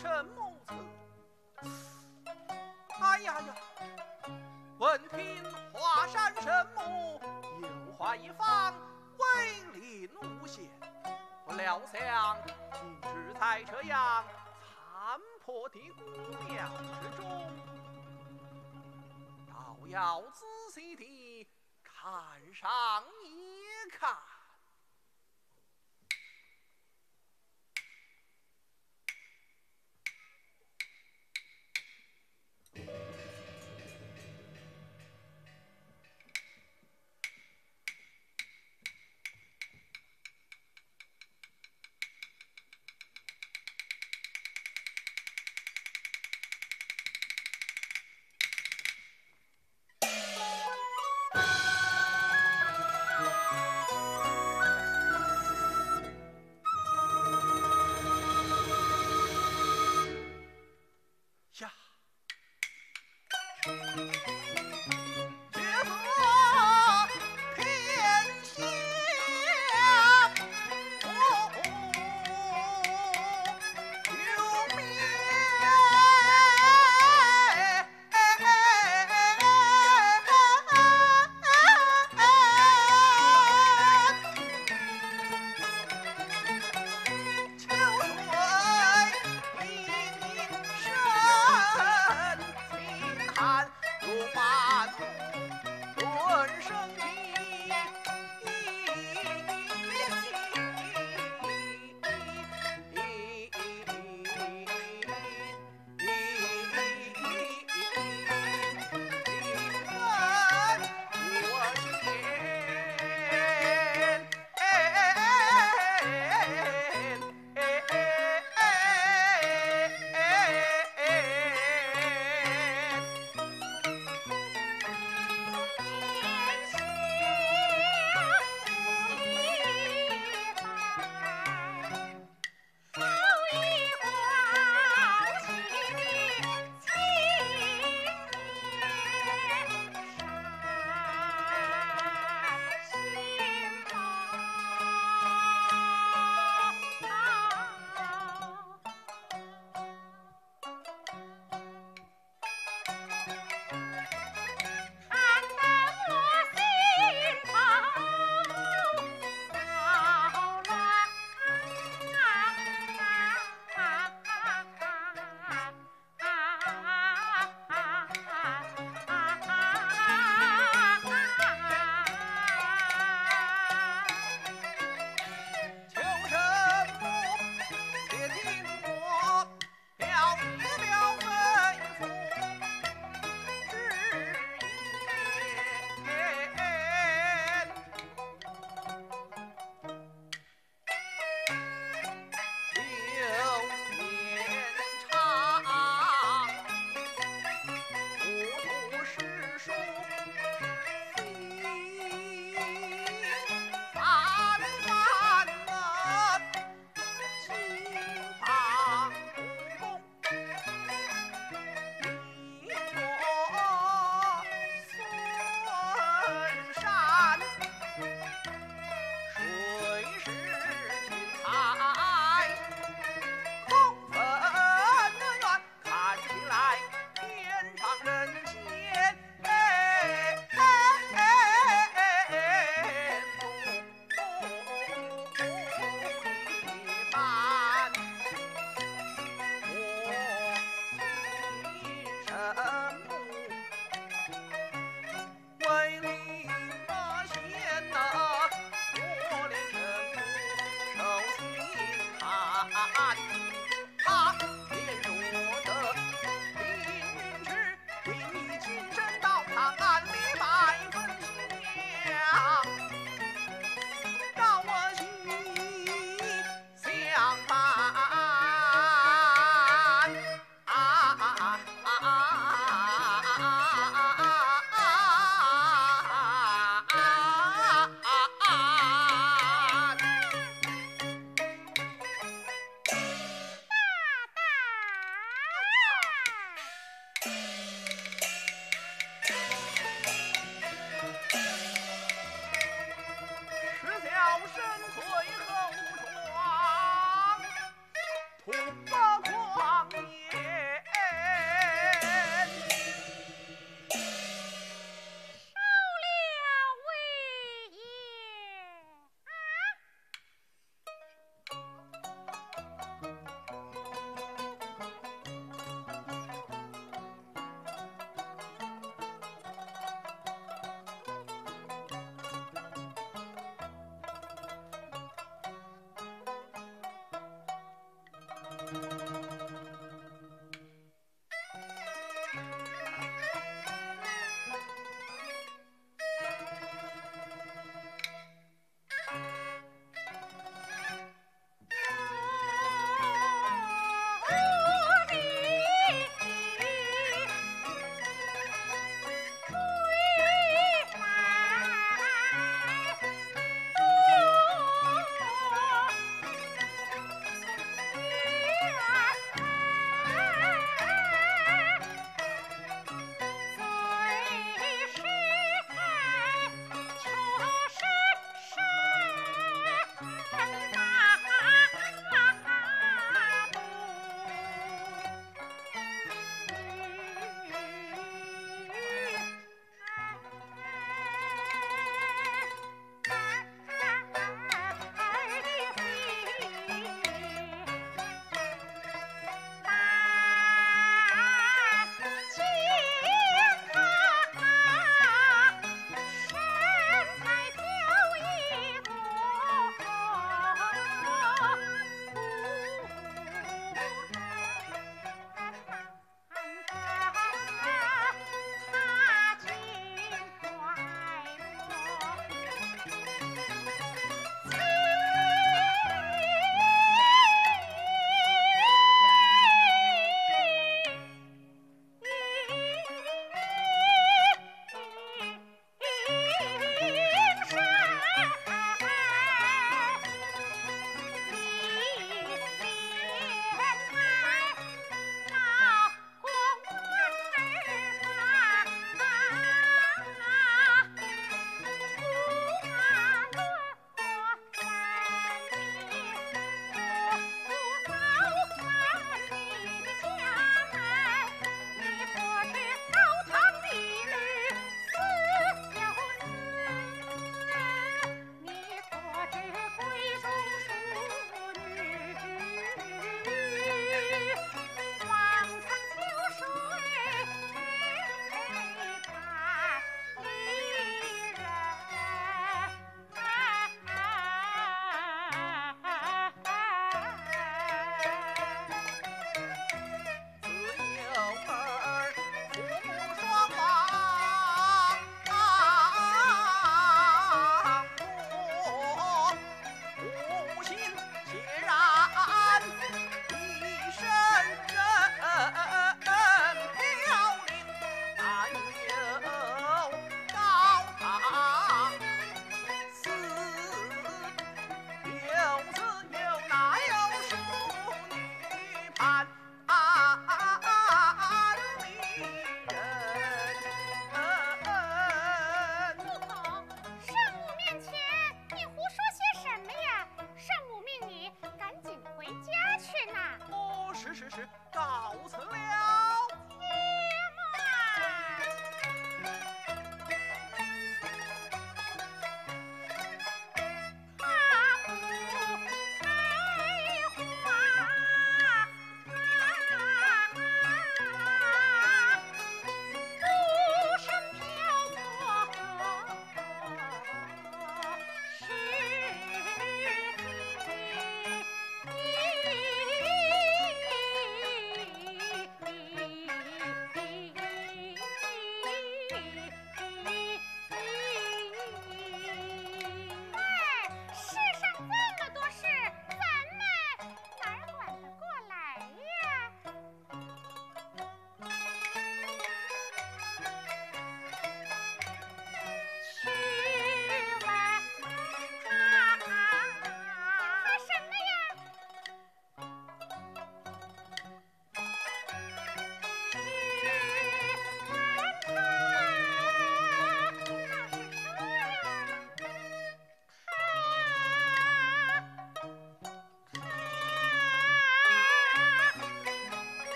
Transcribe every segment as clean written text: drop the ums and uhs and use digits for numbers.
神莫测。哎呀呀！闻听华山神木，有话一方，威力无限。不料想今日在这样残破的古庙之中，倒要仔细地看上一看。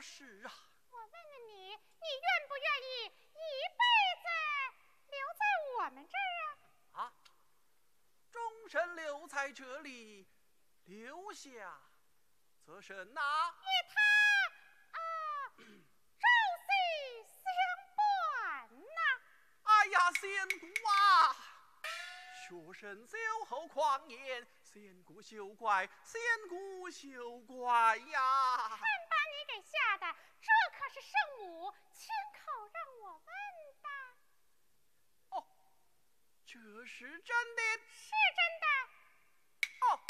是啊。 我问问你，你愿不愿意一辈子留在我们这儿啊？ 啊，终身留在这里，留下则甚呐？ 与他朝夕相伴呐。 哎呀，仙姑啊，学生酒后狂言，仙姑休怪，仙姑休怪呀！ 看把你给吓的，这可是圣母亲口让我问的。 哦，这是真的？ 是真的。 哦。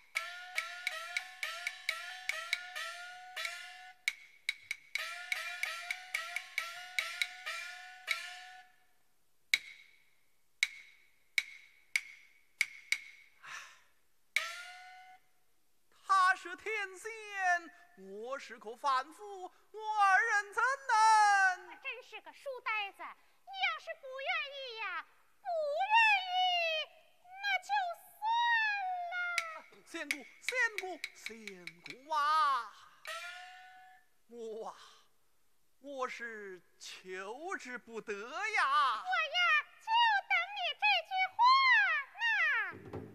他是天仙，我是个凡夫，我二人怎能？ 真是个书呆子！你要是不愿意呀，不愿意，那就算了。 仙姑，仙姑，仙姑啊！我是求之不得呀！ 我呀，就等你这句话呢。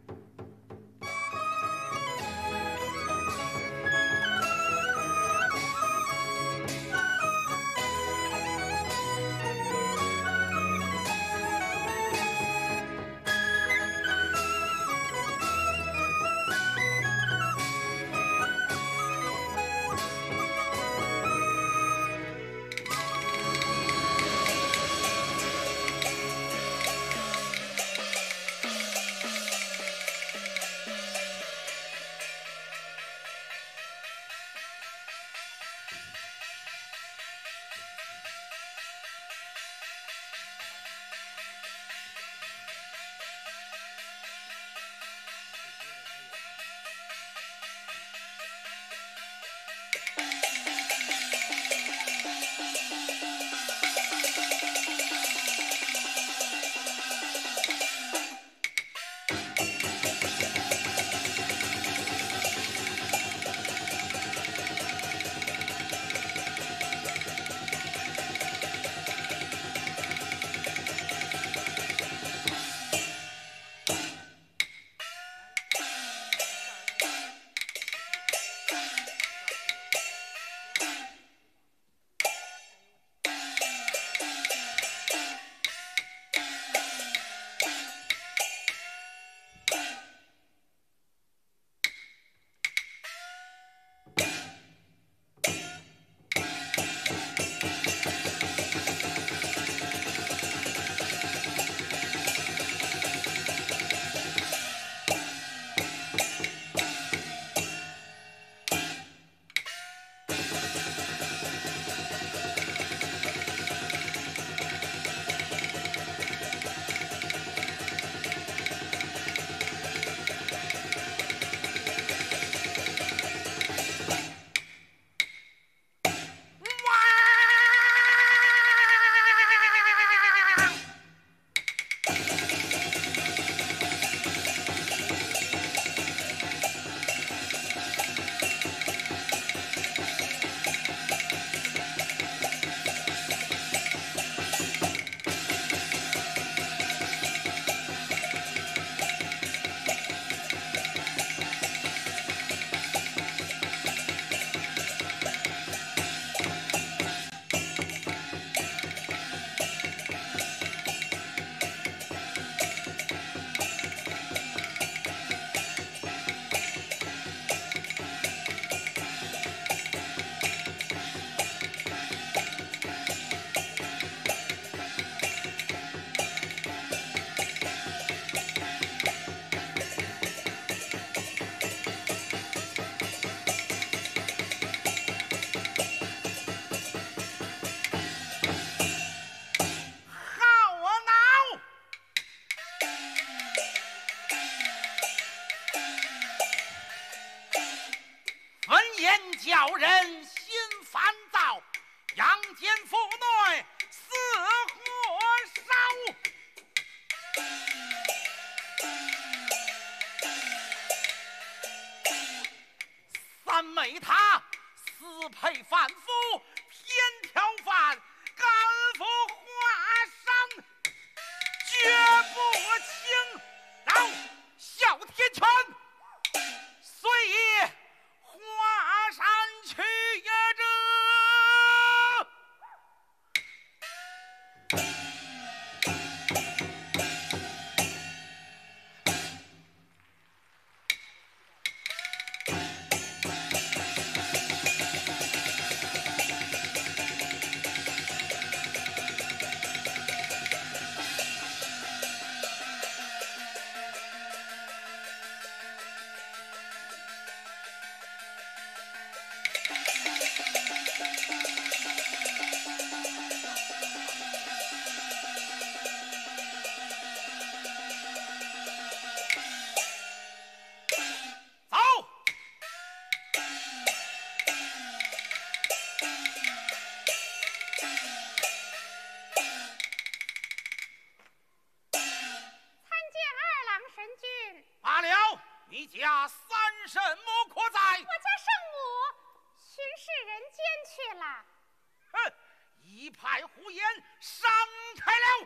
哼，一派胡言，闪开了！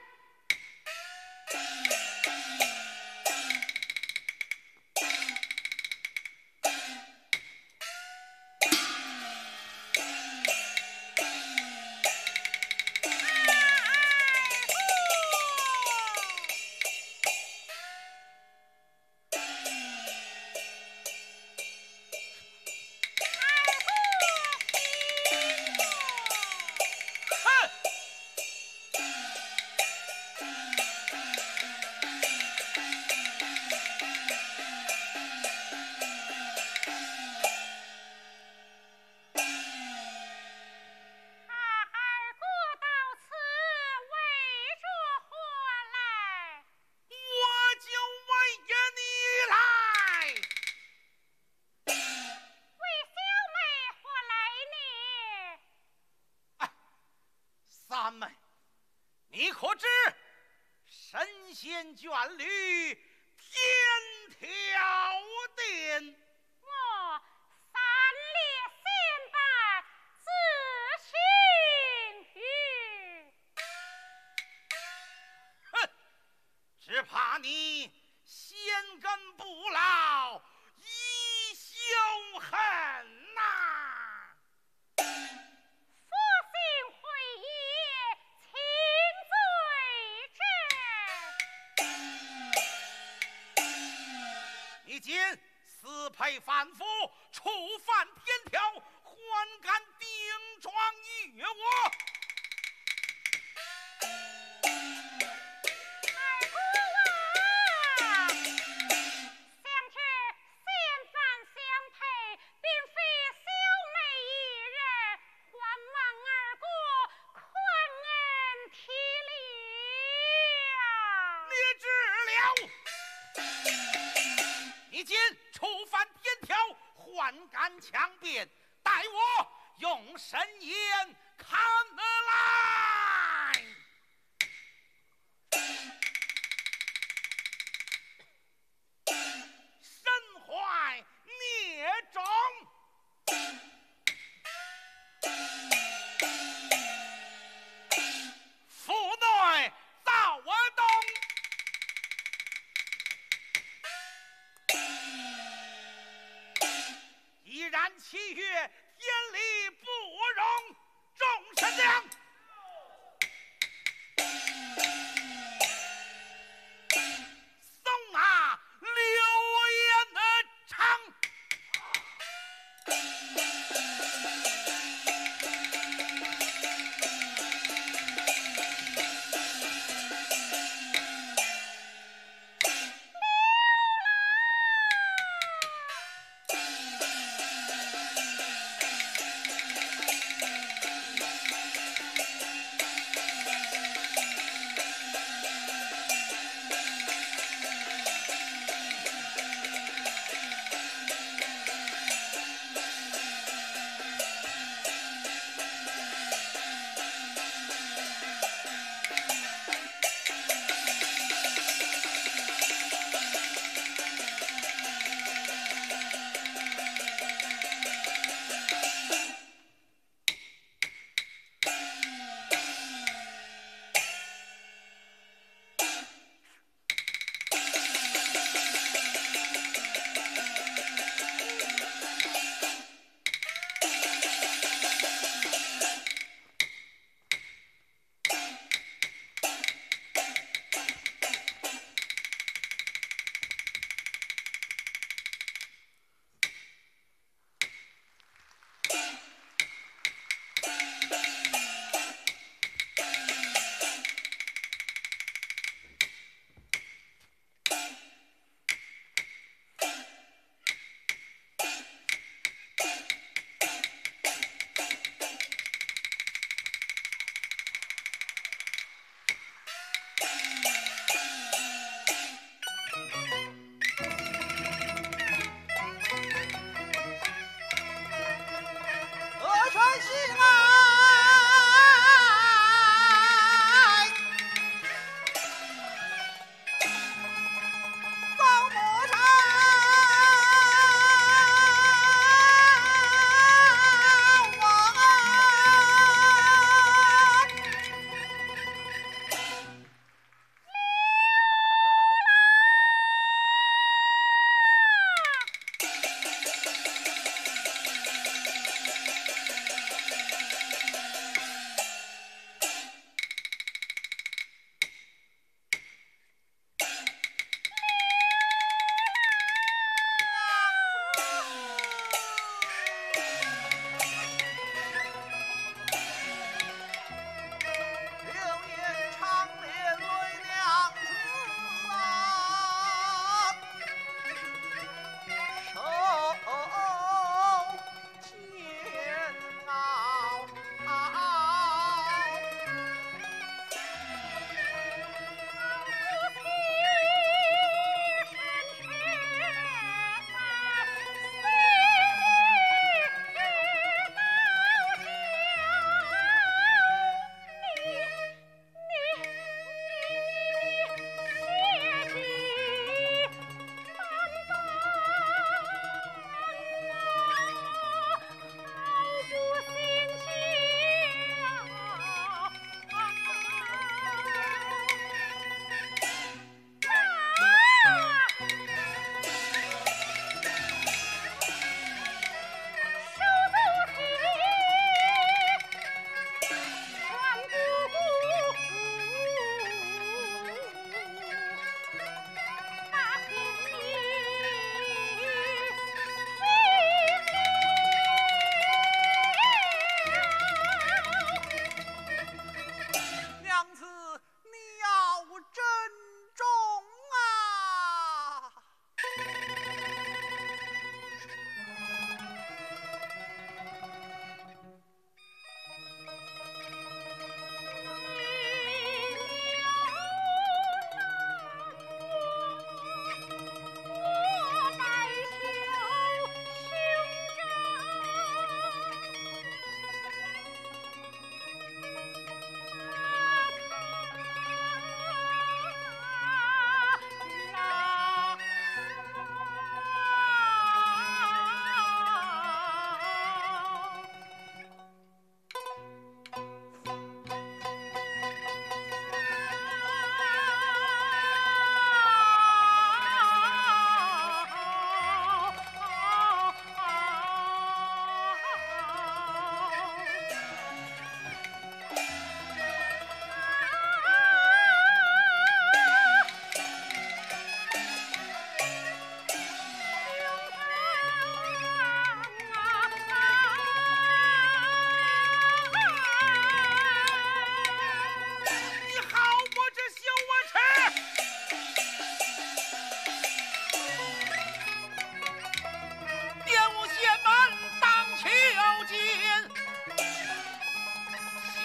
眷侣天条殿， 我三列仙班自行于。 哼，只怕你先根不牢，一休恨呐！ 佛性会也，请罪之。 你今私配反夫，触犯天条，还敢顶撞于我？还敢强辩，待我用神眼看来。身怀孽种，腹内造我动。依然七月，天理不容，这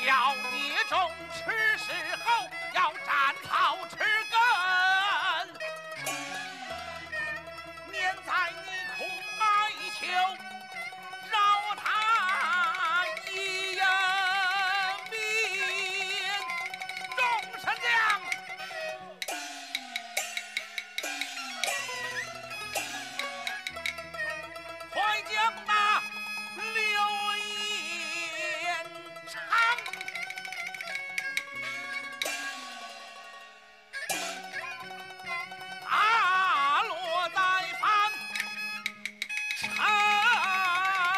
要捏中吃时候要站好吃根，念在你苦哀求，饶他一命。众神将，快将那刘延昌打落在房城。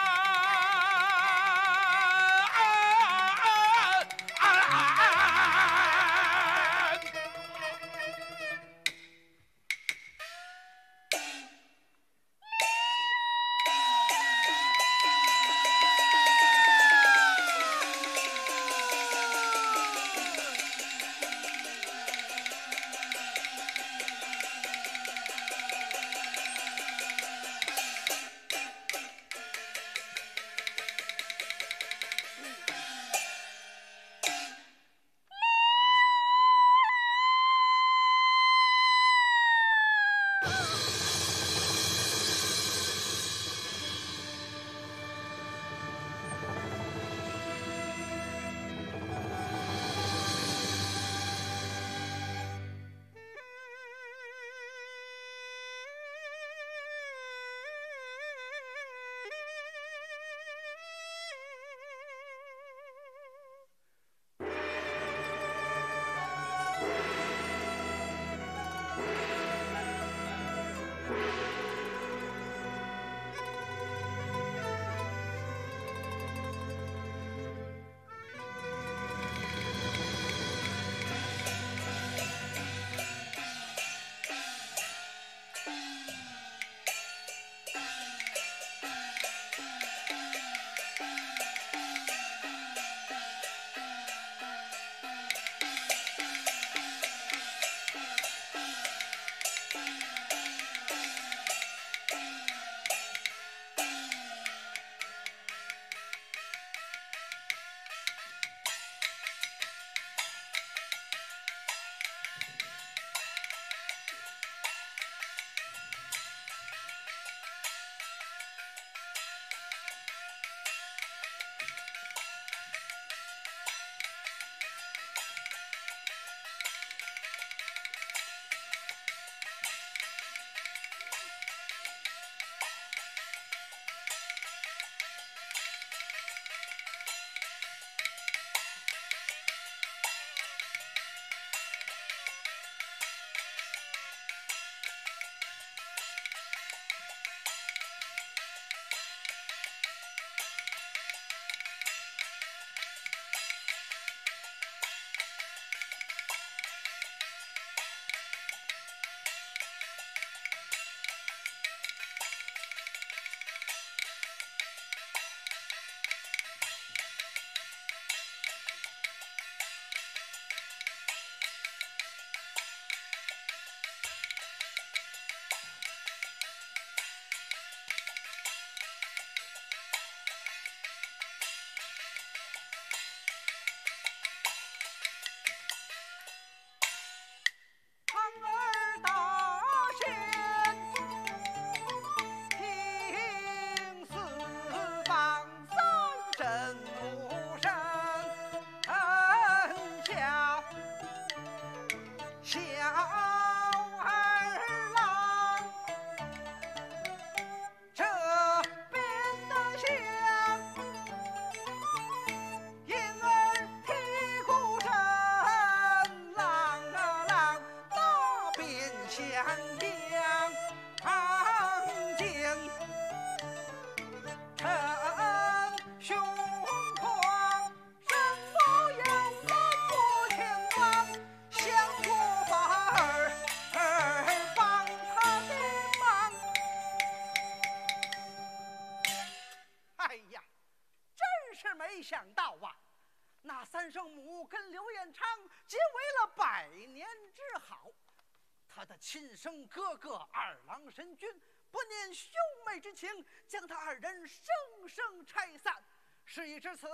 没想到啊，那三圣母跟刘彦昌结为了百年之好。他的亲生哥哥二郎神君不念兄妹之情，将他二人生生拆散。事已至此，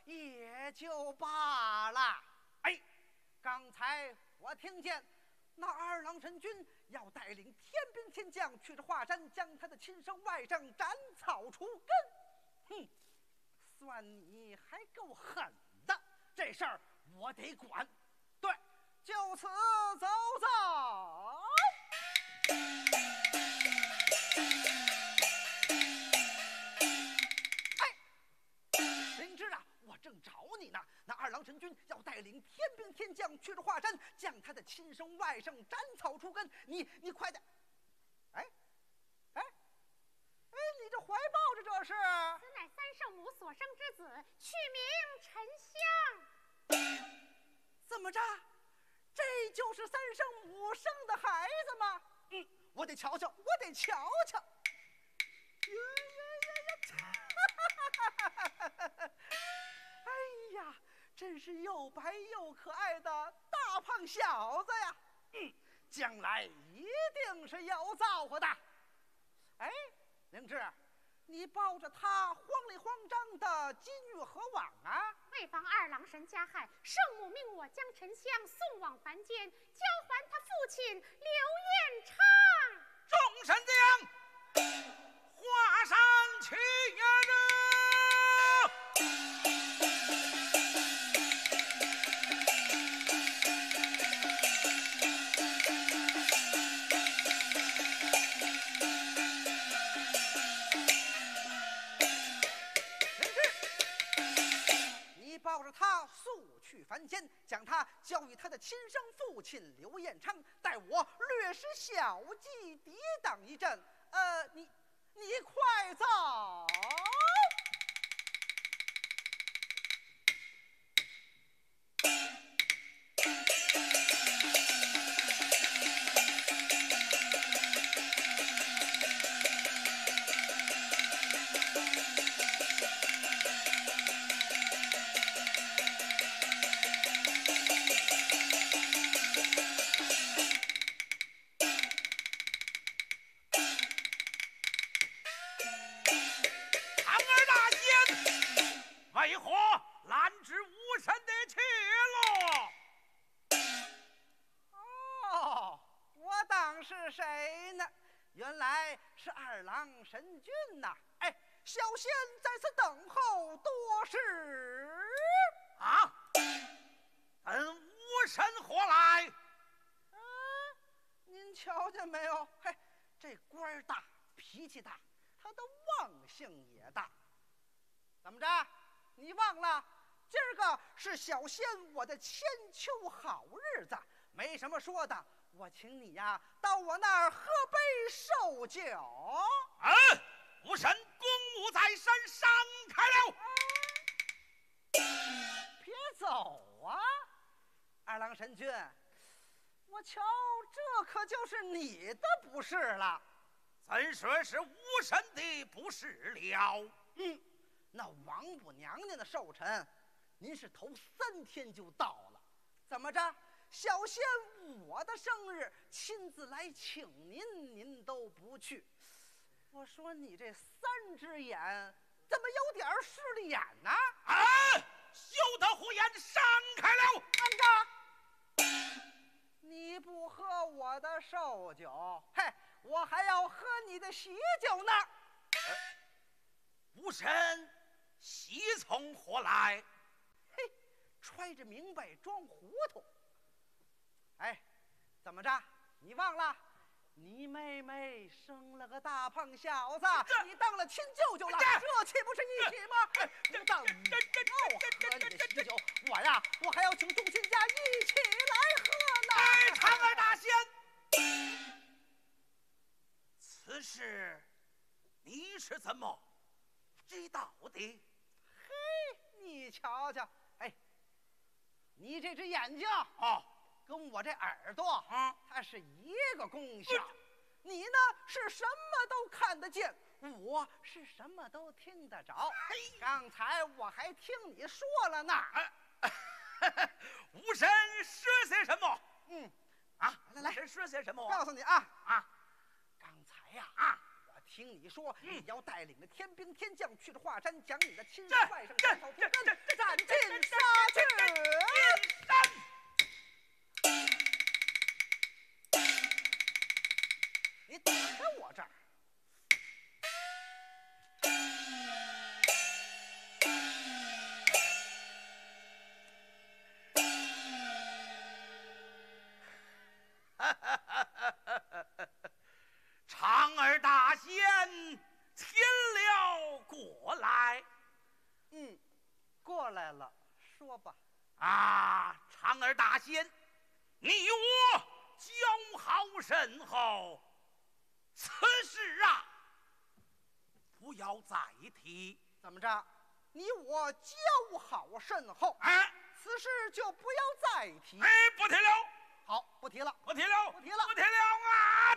也就罢了。哎，刚才我听见那二郎神君要带领天兵天将去这华山，将他的亲生外甥斩草除根。哼，算你还够狠的，这事儿我得管。对，就此走走。灵芝啊，我正找你呢。那二郎神君要带领天兵天将去这华山，将他的亲生外甥斩草除根。你快点！哎，你这怀抱着这是？ 此乃三圣母所生之子，取名沉香。 怎么着？这就是三圣母生的孩子吗？我得瞧瞧，哎呀，真是又白又可爱的大胖小子呀！将来一定是有造化的。哎，灵芝，你抱着他慌里慌张的，今欲何往啊？ 为防二郎神加害，圣母命我将沉香送往凡间，交还他父亲刘彦昌。 众神将，华山去也！ 抱着他速去凡间，将他交与他的亲生父亲刘彦昌，待我略施小计，抵挡一阵。你快走！ 为何拦止武神的去路？ 哦，我当是谁呢？原来是二郎神君呐！哎，小仙在此等候多时。 啊！武神何来？ 您瞧见没有？嘿，这官儿大，脾气大，他的忘性也大。怎么着？你忘了，今儿个是小仙我的千秋好日子，没什么说的。我请你呀，到我那儿喝杯寿酒。 武神公务在身，闪开了！ 别走啊，二郎神君，我瞧这可就是你的不是了。 怎说是武神的不是了？ 那王母娘娘的寿辰，您是头3天就到了，怎么着？小仙我的生日亲自来请您，您都不去。我说你这3只眼怎么有点势利眼呢？ 休得胡言，闪开了！ 安着，你不喝我的寿酒，嘿，我还要喝你的喜酒呢。 武神喜从何来？ 嘿，揣着明白装糊涂。哎，怎么着？你忘了？你妹妹生了个大胖小子，你当了亲舅舅了，这岂不是一起吗？不但我喝你的喜酒，我还要请众亲家一起来喝呢。 长儿大仙，此事你是怎么知道的？ 嘿，你瞧瞧，哎，你这只眼睛跟我这耳朵它是一个功效。你呢是什么都看得见，我是什么都听得着。刚才我还听你说了呢。 武神说些什么？ 来， 武神说些什么？ 告诉你啊，刚才呀我听你说，你要带领着天兵天将去了华山，将你的亲生外甥张草田根斩尽杀绝。你等在我这儿。 长儿大仙前了过来。 过来了，说吧。 啊，长儿大仙，你我交好甚厚，此事啊，不要再提。 怎么着？你我交好甚厚， 哎， 此事就不要再提。 哎，不提了。 好，不提了， 不提了， 不提了， 不提了啊！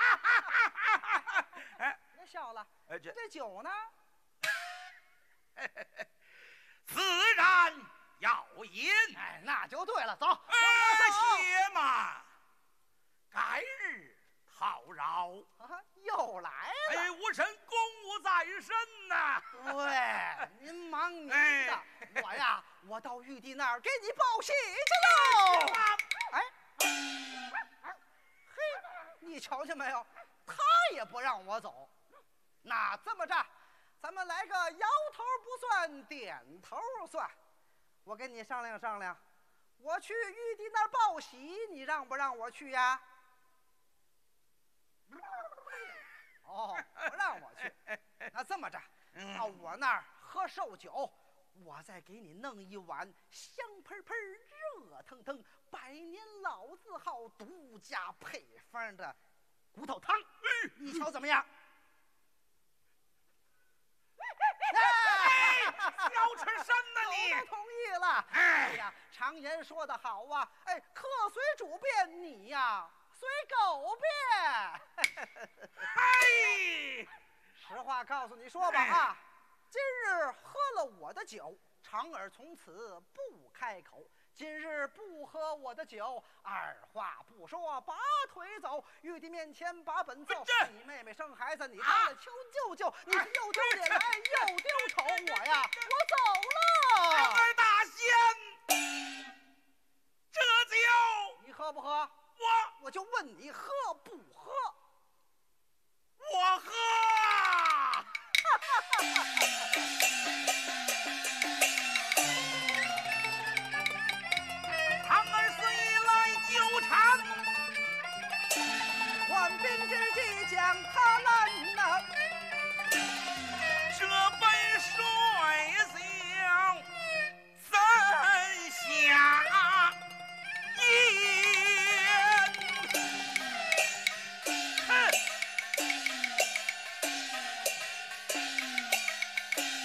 哎， 别笑了。 哎， 这酒呢？ 自然要饮。 哎，那就对了，走。 且慢，改日好饶。 啊，又来了。 哎，武臣公务在身呐。 对，您忙您的，我呀，我到玉帝那儿给你报喜去喽。哎，嘿，你瞧见没有？他也不让我走。那这么着，咱们来个摇头不算，点头算。我跟你商量商量，我去玉帝那儿报喜，你让不让我去呀？哦，不让我去。那这么着，到我那儿喝寿酒，我再给你弄一碗香喷喷、热腾腾、百年老字号独家配方的骨头汤，你瞧怎么样？ 小吃什么你？ 我都同意了。哎呀，常言说得好啊，哎，客随主便，你呀随狗便。 哎， 实话告诉你说吧啊，今日喝了我的酒，长儿从此不开口。今日不喝我的酒，二话不说拔腿走。玉帝面前把本奏，你妹妹生孩子，你当了亲舅舅，你是又丢脸来又丢丑。我呀，我走了。 长儿大仙，这酒你喝不喝？我就问你喝不喝？ 我喝。长儿虽来纠缠， 缓兵之计将他拦呐。 这本帅相怎下言？哼！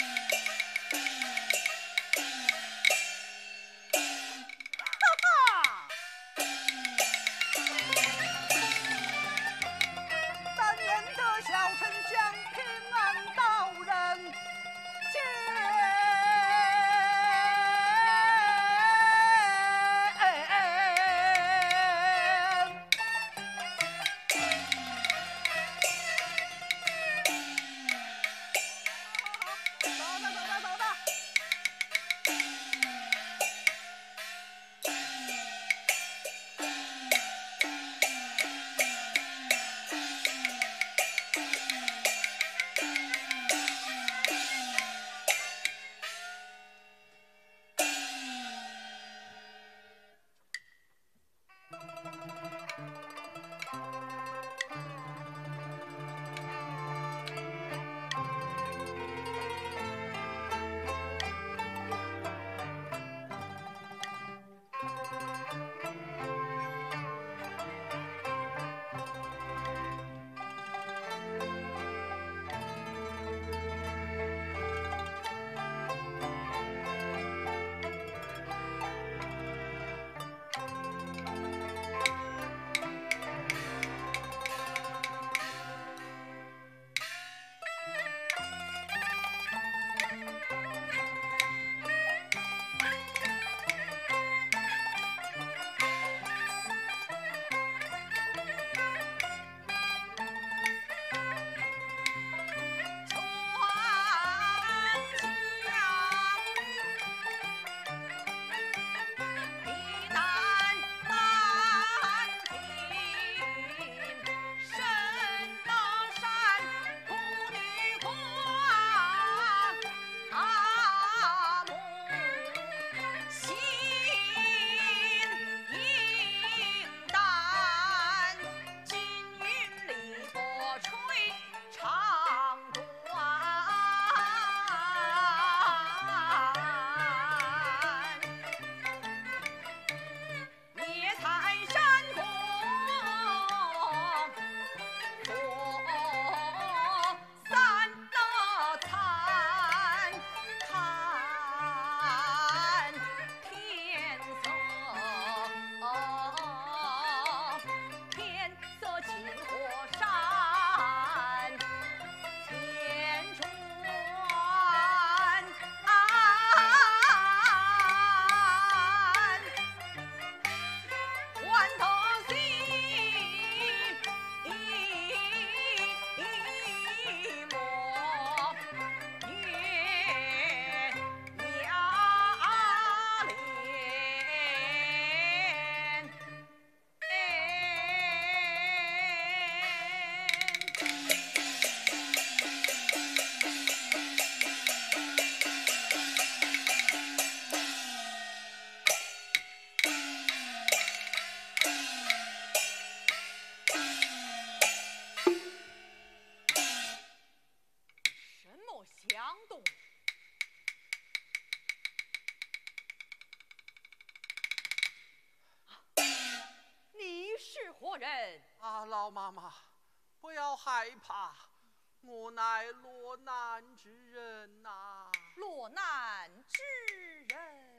何人？ 啊，老妈妈，不要害怕，我乃落难之人呐。 落难之人，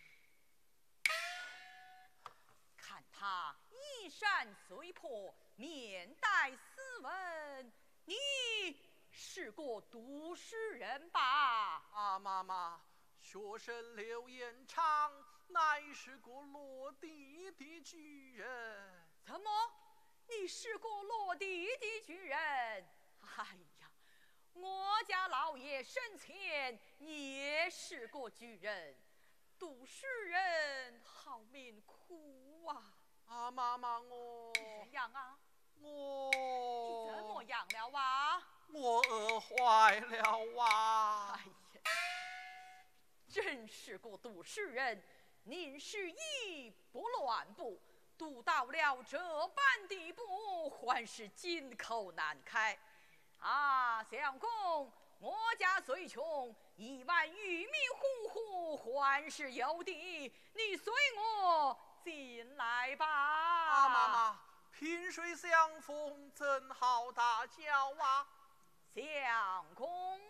看他衣衫虽破，面带斯文，你是个读书人吧？ 啊，妈妈，学生刘延昌乃是个落地的举人。 怎么？你是个落地的举人？哎呀，我家老爷生前也是个举人，读书人好命苦啊！ 啊，妈妈，我怎样啊？ 我你怎么样了啊？ 我饿坏了啊！ 哎呀，真是个读书人，您是一不乱步，读到了这般地步，还是金口难开啊！相公，我家虽穷，1碗玉米糊糊还是有的，你随我进来吧。 啊，妈妈，萍水相逢怎好打搅啊？ 相公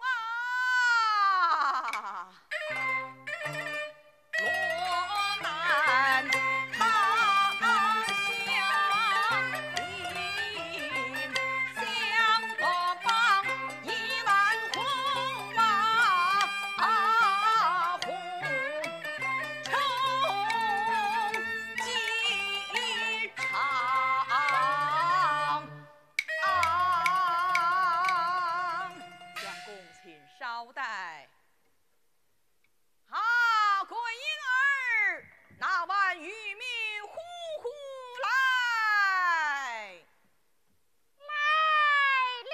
啊，落难他乡邻，相个帮1碗红啊红，冲几场。相公，请稍待。啊，桂英儿，那碗玉米糊糊来。 来了。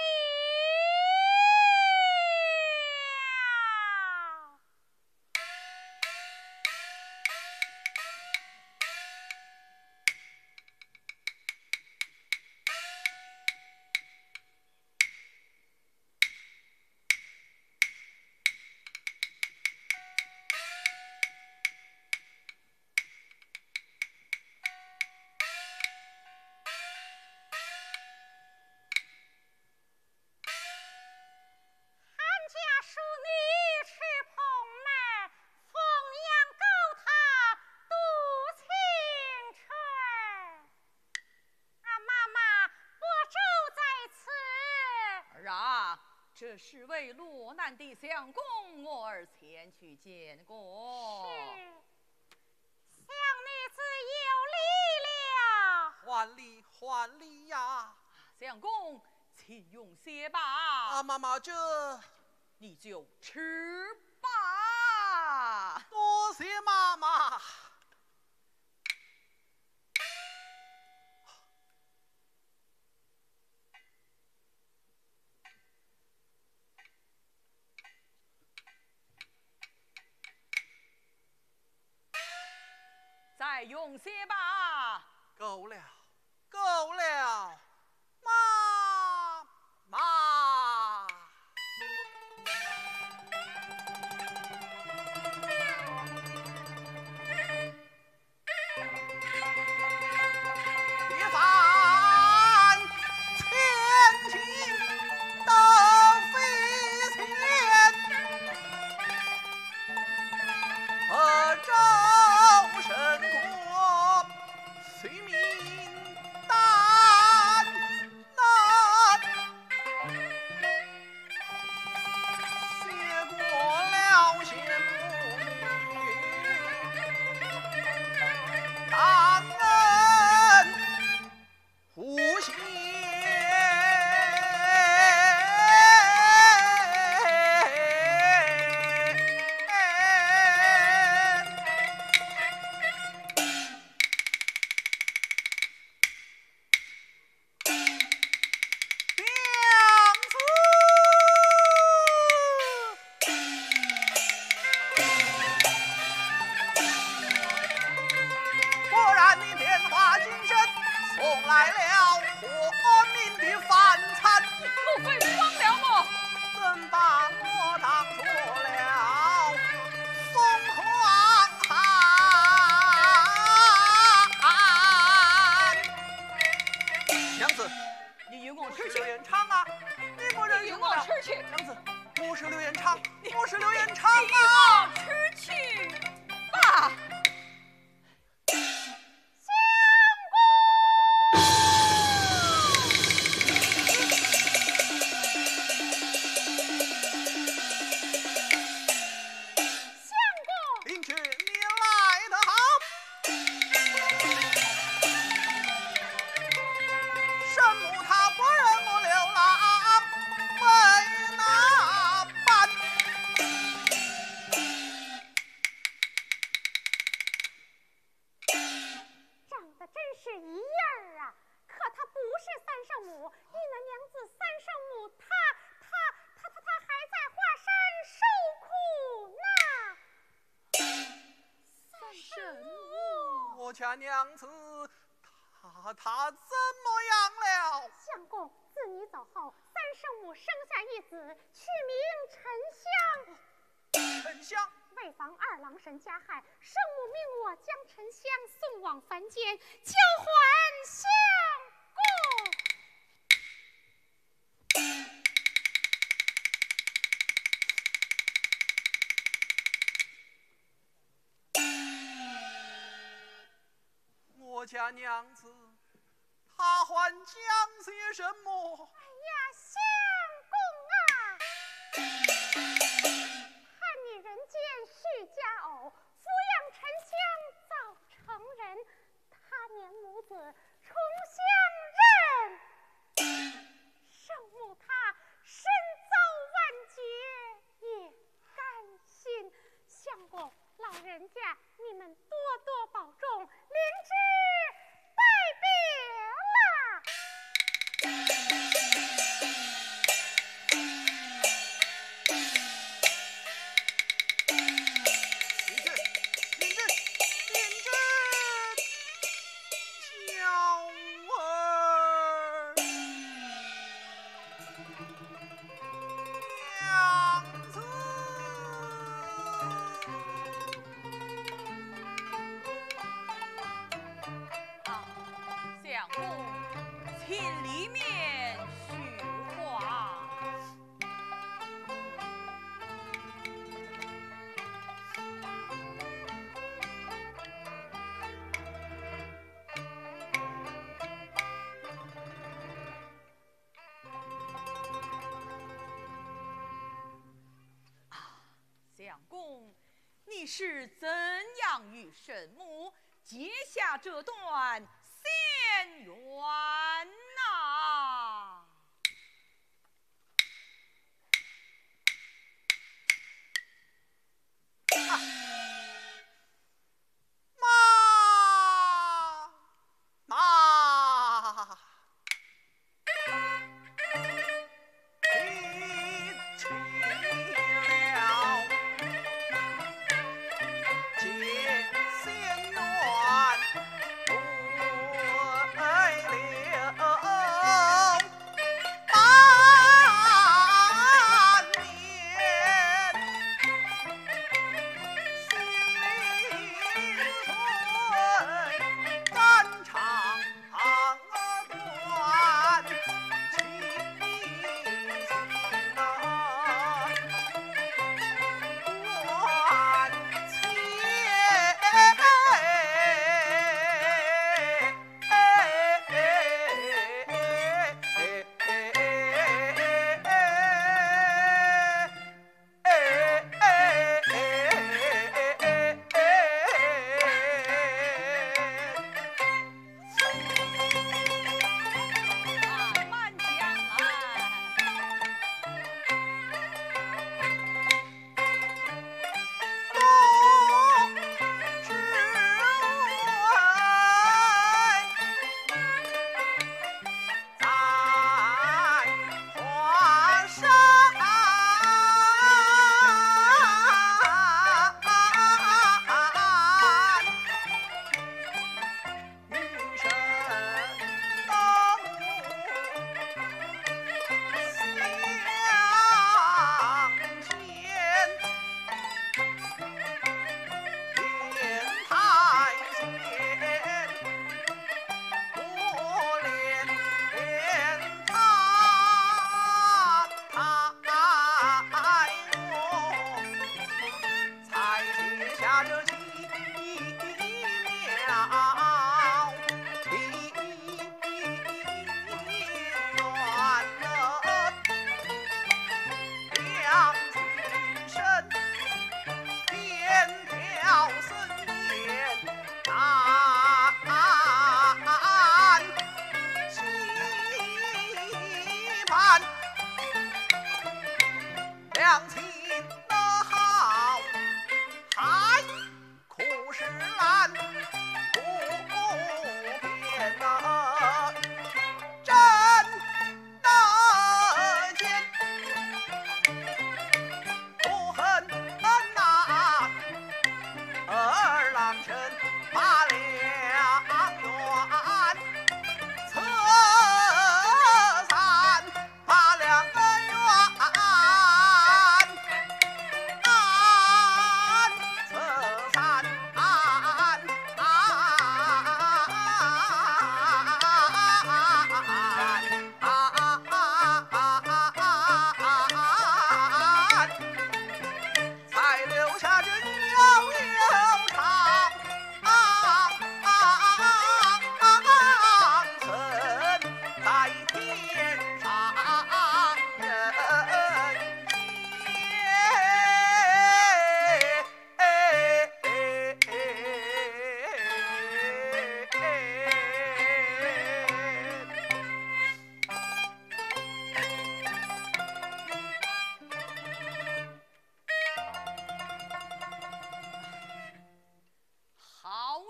家淑女吃蓬门，凤阳狗塔度青春。啊，妈妈，伯州在此。 儿啊，这是为落难的相公，我儿前去见过。 是，小女子有礼了。 还礼还礼呀！ 相公，请用些吧。 啊，妈妈，这你就吃吧。 多谢妈妈。 再用些吧。 够了，够了，妈妈。一番前进得飞前，周生国虽名丹难，谢过了先母女，感恩无限。果然你变化精神，送来了和民的饭餐。 莫非忘了么？ 怎把我当作了凤凰汉？ 圣母，你那娘子三圣母，她还在华山受苦呢。 三圣母， 我家娘子，她怎么样了？ 相公，自你走后，三圣母生下一子，取名沉香。 沉香。 为防二郎神加害，圣母命我将沉香送往凡间，交还相公。我家娘子，她还讲些什么？ 哎呀，相公啊！看你人间续佳偶，抚养沉香早成人，他年母子重相认。圣母她身遭万劫，也甘心。相公老人家，你们多多保重，灵芝拜别了。 相公，请里面叙话。相公，你是怎样与神母结下这段仙缘呐？ 结仙缘，不为了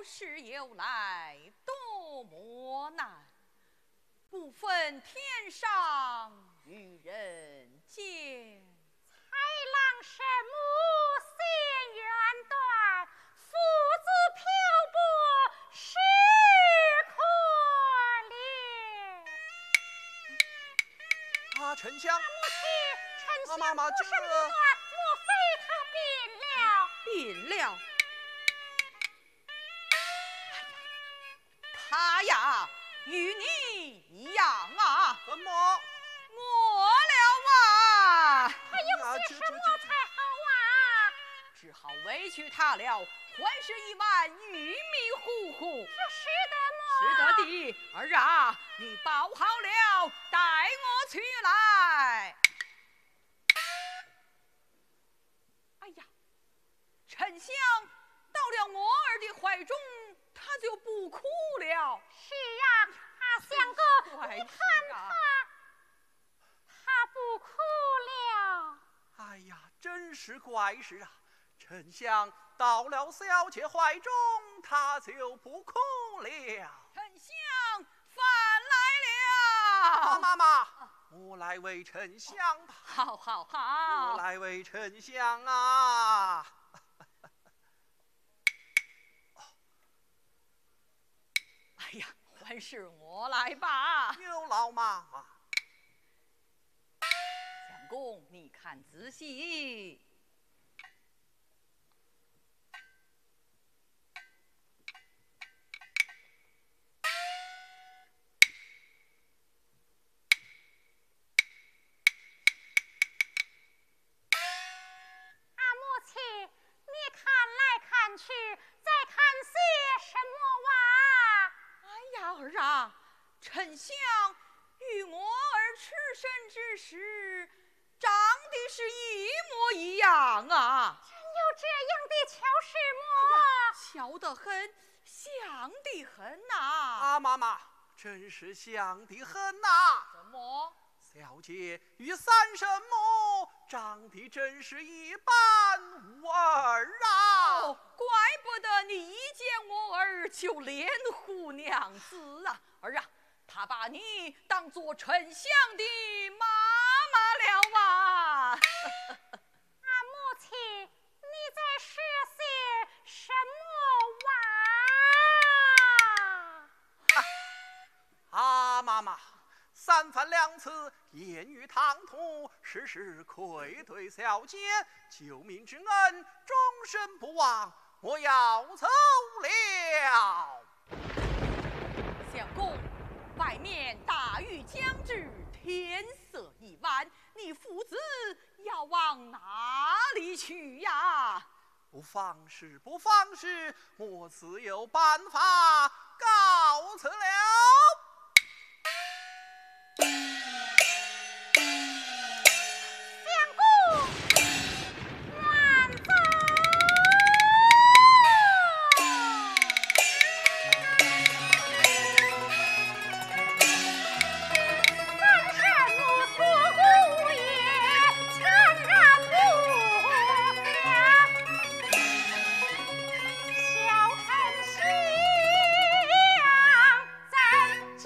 事有来多么难，不分天上与人间。 豺狼神母心远断，父子漂泊是可怜。 丞相， 母亲，丞相妈妈不是这不暖，莫非他病了？ 病了。他呀，与你一样啊， 怎么？ 饿了啊， 他用些什么才好啊？ 只好委屈他了，还是一碗玉米糊糊。 这是的么？ 是的的，儿啊，你包好了，带我去来。哎呀，丞相到了我儿的怀中，他就不哭了。 是呀，阿相公， 怪事你看啊他不哭了。 哎呀，真是怪事啊！丞相到了小姐怀中，他就不哭了。 丞相饭来了。 妈，我来为丞相吧。 好好我好， 来为丞相啊！ 哎呀，还是我来吧。 有劳妈妈。 相公，你看仔细。 阿母亲，你看来看去，在看些什么哇？ 哎呀，儿啊，丞相与我儿吃身之时，长得是一模一样啊， 真有这样的巧事么？ 巧得很，像得很呐。 妈，真是像的很呐。 什么？ 小姐与三神母长得真是一般无二啊！ 哦，怪不得你一见我儿就怜护娘子啊！儿啊，他把你当做丞相的妈妈了嘛？ 阿母亲，你在说些什么哇？ 妈妈，三番两次言语唐突，时时愧对小姐，救命之恩终身不忘。我要走了。 相公，外面大雨将至，天色已晚，你父子要往哪里去呀？ 不妨事，我自有办法。告辞了。 相公，慢走。三神母说过无言，惨然不下。小丞相，咱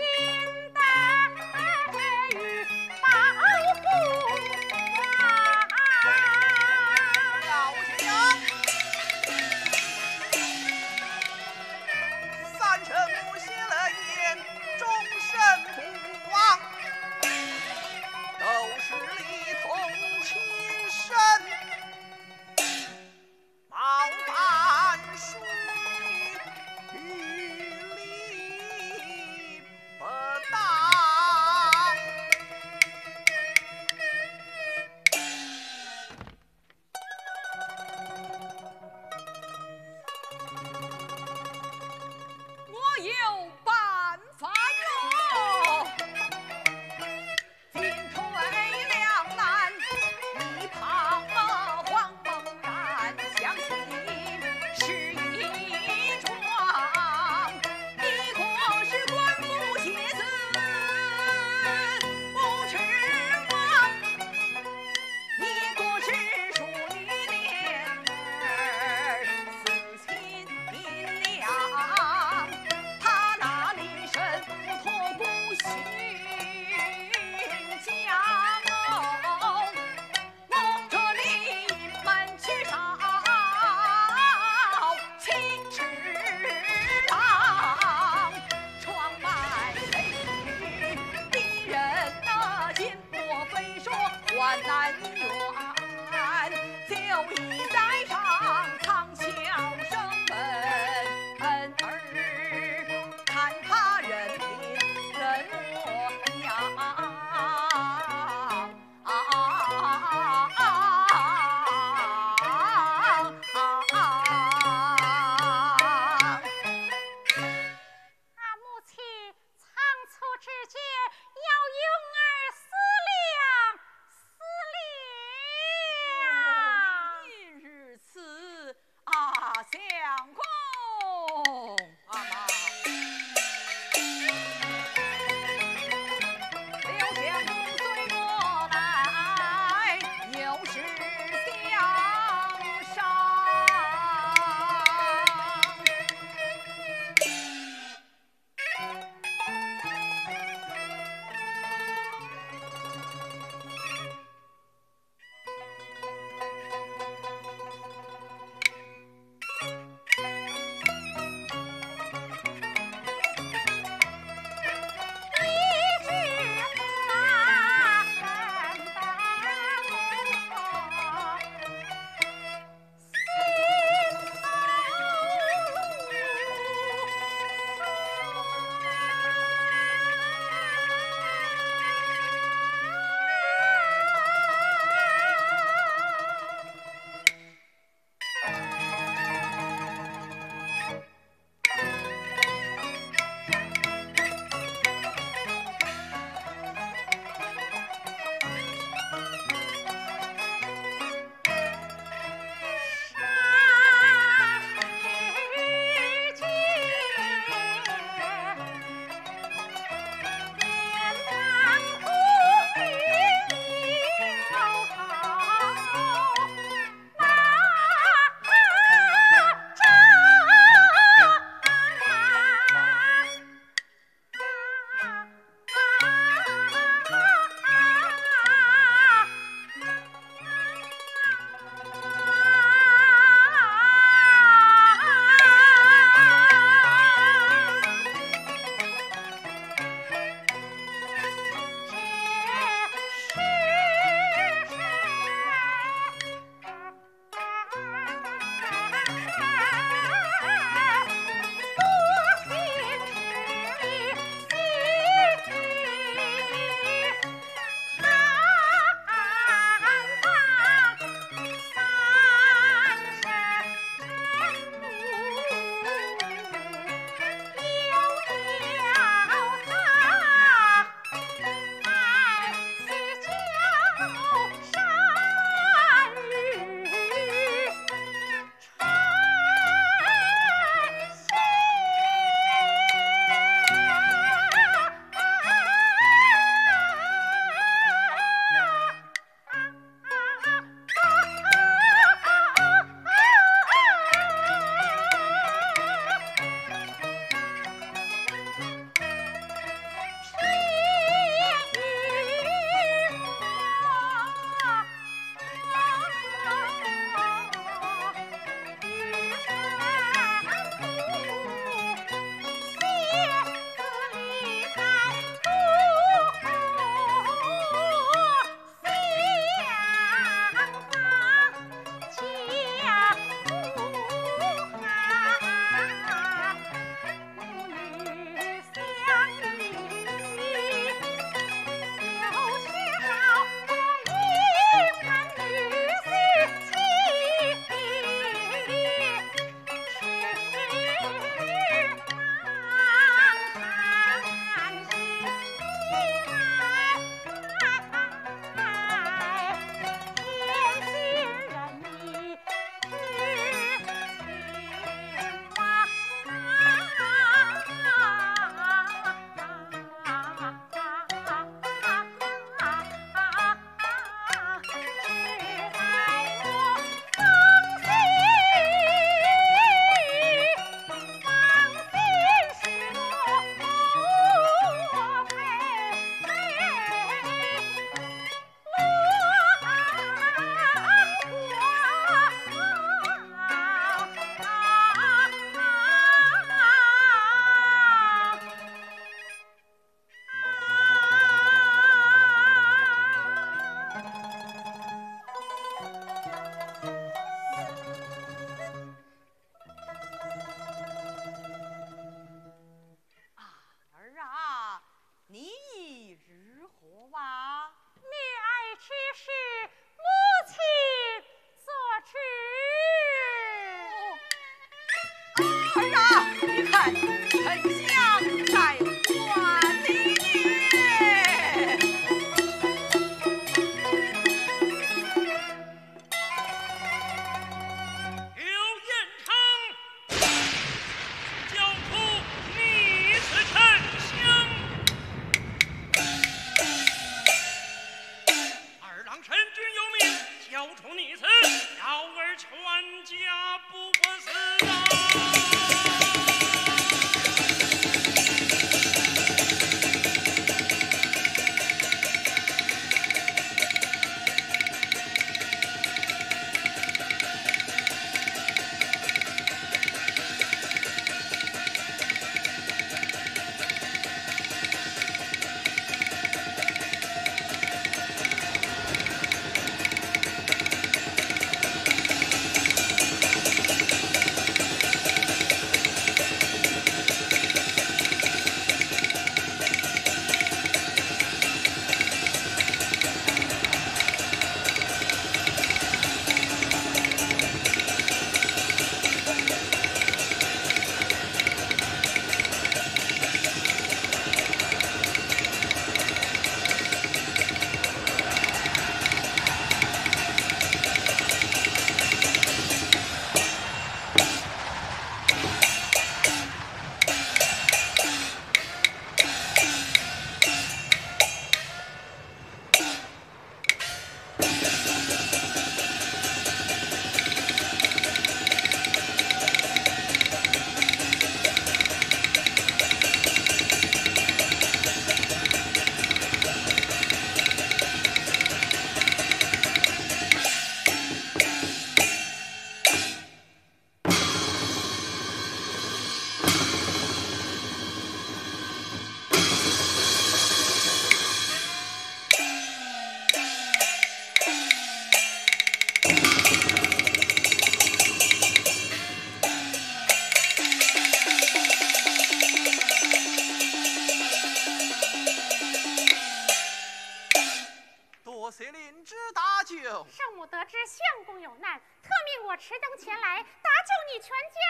母得知相公有难，特命我持灯前来搭救你全家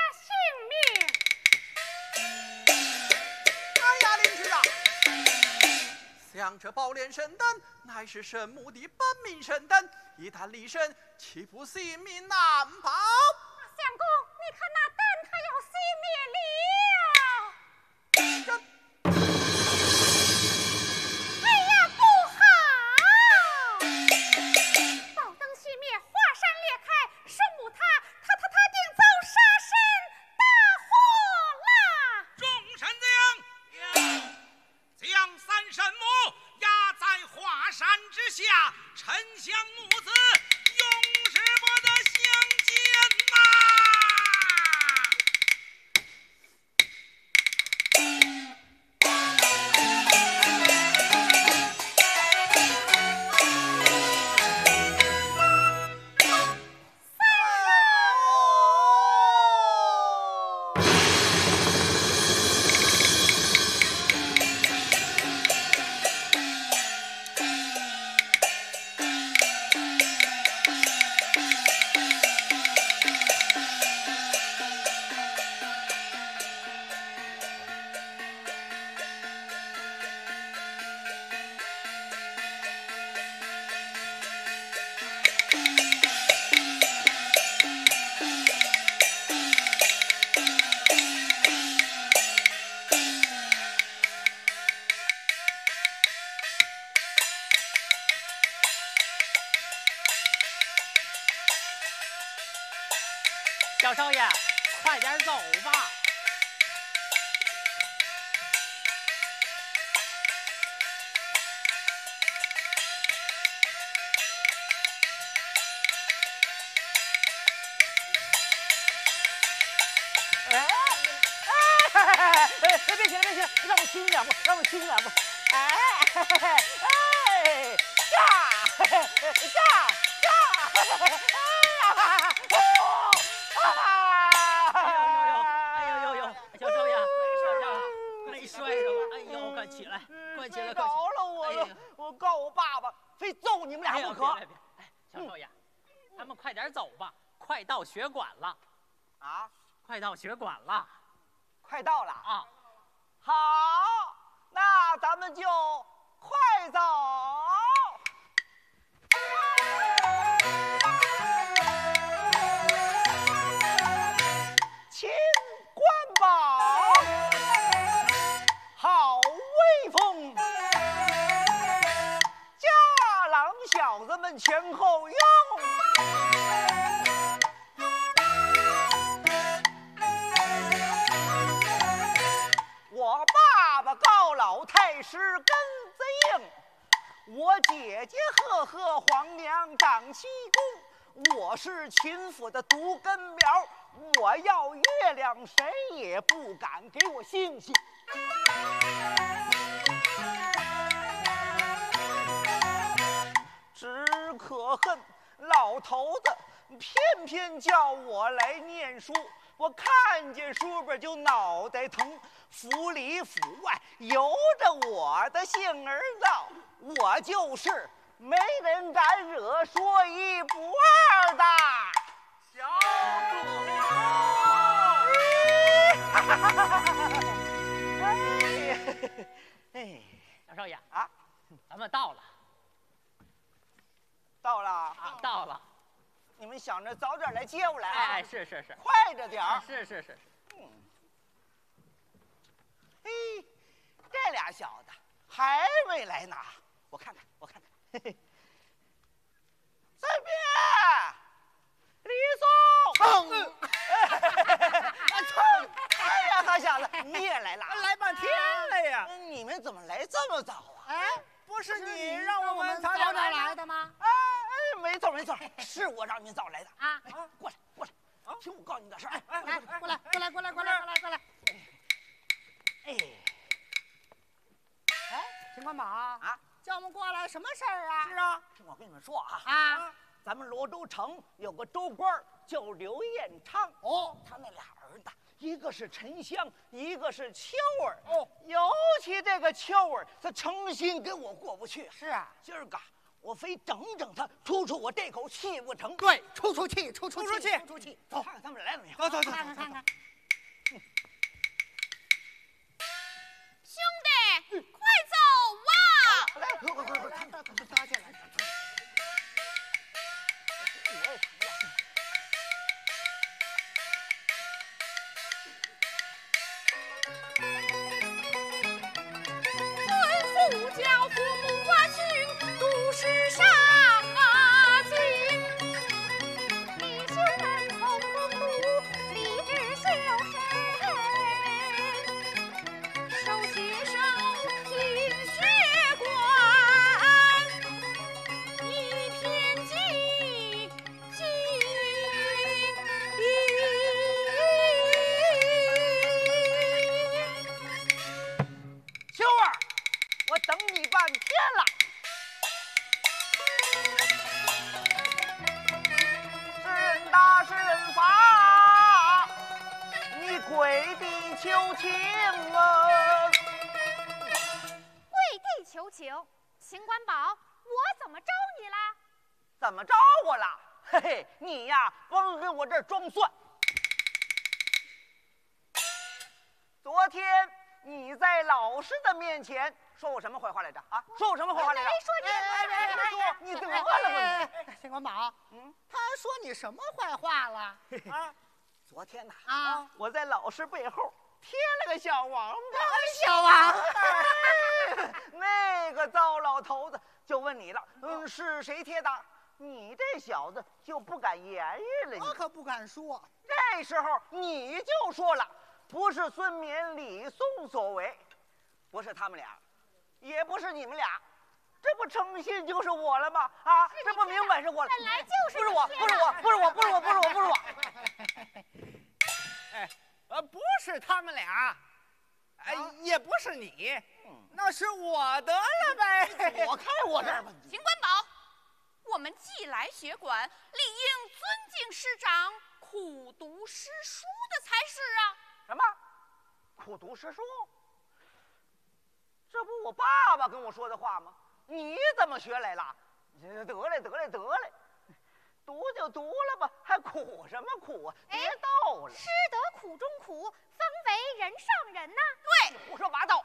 性命。 哎呀，邻居啊，想这宝莲神灯乃是神母的本命神灯，一旦离身，岂不性命难保？ 相公，你看那灯它要熄灭了。哎呀，不好！宝灯熄灭，华山裂开，圣母她定遭杀身大祸啦！ 众神将三神母压在华山之下，沉香母子永世不得相见呐！ 小少爷，快点走吧。别行了，别行了，让我轻两步，让我轻两步。小少爷，没摔着吧？哎呦，快起来，快起来！ 搞了我了，我告我爸爸，非揍你们俩不可。 别！小少爷，咱们快点走吧，快到学馆了。 啊？ 快到学馆了。 快到了啊！ 好，那咱们就快走。秦关宝，好威风，家郎小子们前后拥。我爸爸高老太师跟子硬，我姐姐赫赫皇娘长七公，我是秦府的独根苗，我要月亮谁也不敢给我星星。只可恨老头子偏偏叫我来念书，我看见书本就脑袋疼，府里府外由着我的性儿闹，我就是没人敢惹，说一不二的小哎， 小少爷啊， 咱们到了。 到了啊，到了。 你们想着早点来接我来啊？ 哎，是， 快着点儿。 是。 嘿，这俩小子还没来拿，我看看。嘿嘿，这边李松，哎呀，好小子，你也来了， 来半天了呀！ 你们怎么来这么早啊？ 哎，不是你让我们早点来的吗？ 哎，没错，是我让你早来的啊！ 过来，听我告诉你个事儿。 来，过来！哎，秦关宝啊， 叫我们过来什么事儿啊？ 是啊，听我跟你们说啊，咱们罗州城有个州官叫刘彦昌，他那俩儿子，一个是沉香，一个是秋儿。尤其这个秋儿，他诚心跟我过不去。 是啊， 今儿个我非整整他，出我这口气不成？ 对，出气，出气， 走，看看他们来了没有？ 走，看看。 兄弟，快走啊！ 来，快，搭进来。 吩咐教父母把训都市上啊进，弟兄们从不立志修身，手携手进学馆，一片静静。 秋儿，我等你半天了。是人大是人罚，你跪地求情啊！ 跪地求情，秦官宝，我怎么招你啦？ 怎么着我了？嘿嘿，你呀，甭跟我这儿装蒜。昨天你在老师的面前说我什么坏话来着？啊，说我什么坏话来着？你得了吧你！ 秦官宝，他说你什么坏话了？啊， 昨天呐， 啊， 我在老师背后贴了个小王八。 小王八， 那个糟老头子就问你了，是谁贴的？你这小子就不敢言语了。 我可不敢说。 这时候你就说了，不是孙冕、李松所为，不是他们俩，也不是你们俩，这不诚信就是我了吗？啊，这不明摆是我了。 本来就是不是我。 不是他们俩，也不是你，那是我得了呗。 躲开我这儿吧！ 秦官宝，我们既来学馆，理应尊敬师长，苦读诗书的才是啊。 什么？苦读诗书？这不我爸爸跟我说的话吗？你怎么学来了？得嘞，读就读了吧，还苦什么苦啊？别逗了。 吃得苦中苦，方为人上人呐。对， 胡说八道。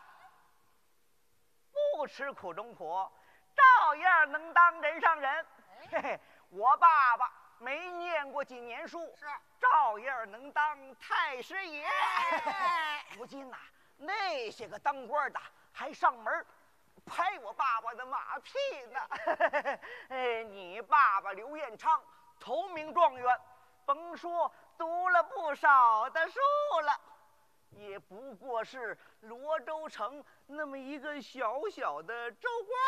不吃苦中苦，照样能当人上人。嘿嘿，我爸爸没念过几年书， 是照样能当太师爷。如今呐，那些个当官的还上门拍我爸爸的马屁呢。你爸爸刘彦昌头名状元，甭说读了不少的书了，也不过是罗州城那么一个小小的州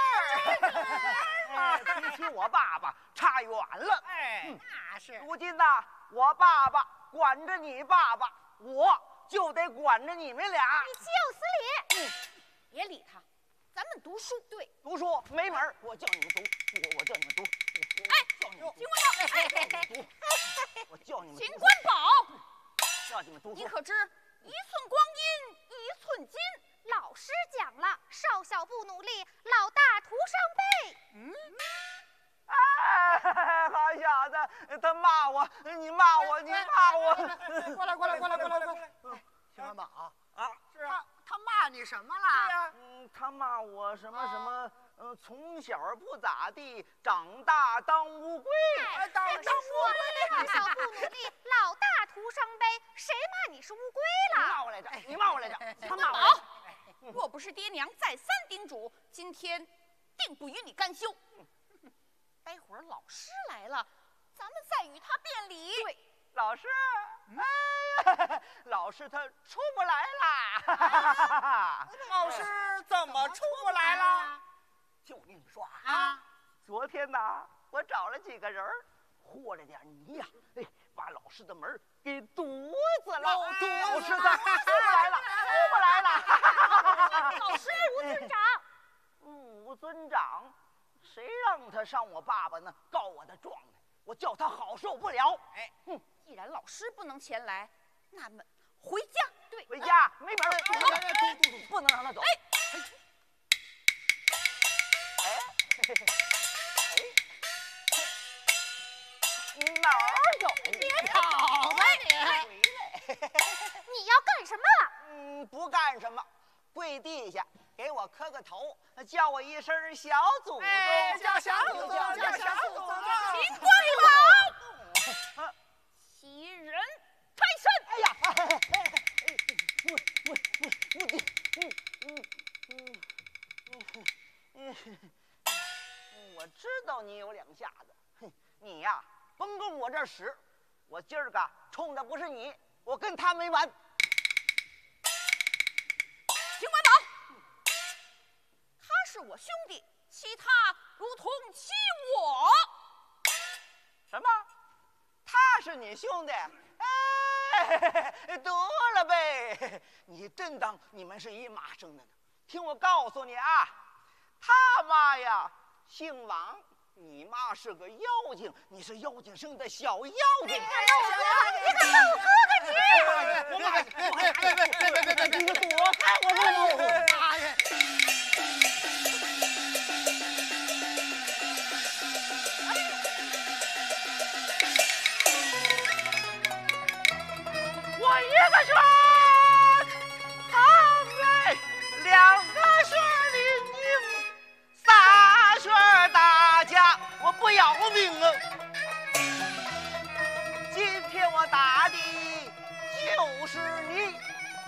官比起我爸爸差远了。 那是。 如今呐，我爸爸管着你爸爸，我就得管着你们俩。 你岂有此理！别理他，咱们读书。对， 读书没门儿，我叫你们读，我叫你们读。叫你们读。 秦官宝， 我叫你们。 秦官宝， 叫你们读书。 你可知一寸光阴一寸金？老师讲了，少小不努力，老大徒伤悲。 好小子，他骂我，你骂我，你骂我。 过来。秦官宝啊， 是啊， 他骂你什么了？ 对呀， 他骂我什么，从小不咋地，长大当乌龟。 当说少小不努力，老大徒伤悲，谁骂你是乌龟了？ 你骂我来着，他骂我。 若不是爹娘再三叮嘱，今天定不与你甘休。待会儿老师来了，咱们再与他辩理。对， 老师，老师他出不来啦。 老师怎么出不来了？ 就跟你说啊，昨天呐，我找了几个人和了点泥呀，把老师的门给堵死了。老师他出不来了。 老师吴尊长， 吴尊长，谁让他上我爸爸那告我的状呢？我叫他好受不了。 既然老师不能前来，那么回家。对， 回家没门儿，不能让他走。 不干什么，跪地下给我磕个头，叫我一声小祖宗。 哎，叫小祖宗，叫小祖宗。 请跪好，袭人开身。 哎呀，我知道你有两下子，哼，你呀，甭跟我这儿使，我今儿个冲的不是你，我跟他没完。 请问宝，他是我兄弟，其他如同欺我。 什么？他是你兄弟？哎，得了呗，你真当你们是一妈生的呢？听我告诉你啊，他妈呀姓王，你妈是个妖精，你是妖精生的小妖精。 你敢动我哥哥你？ 你躲开我这路！ 妈呀！ 我一个圈唐来，两个圈林宁，仨圈大家，我不要命啊！今天我打的就是你，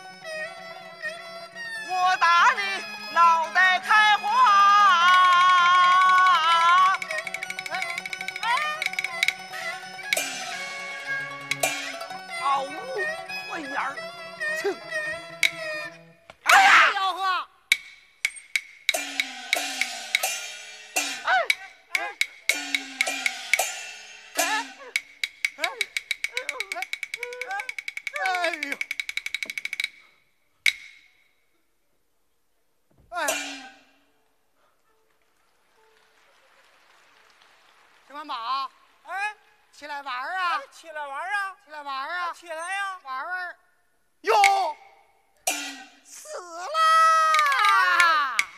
我打你脑袋开花。嗷呜！我眼儿，去！哎呀， 吆喝！哎呦！哎，小满宝，哎，起来玩啊！ 起来玩啊！ 起来玩啊！ 起来呀！ 玩玩！ 哟， 死啦！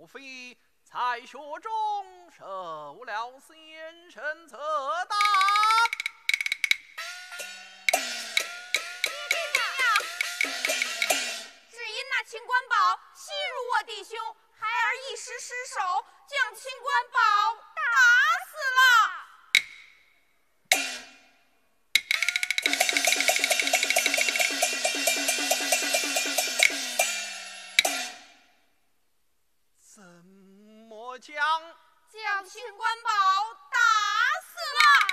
非在学中受了先生责打。 只因那秦官宝欺辱我弟兄，孩儿一时失手，将秦官宝打死了。 怎么将秦官宝打死了？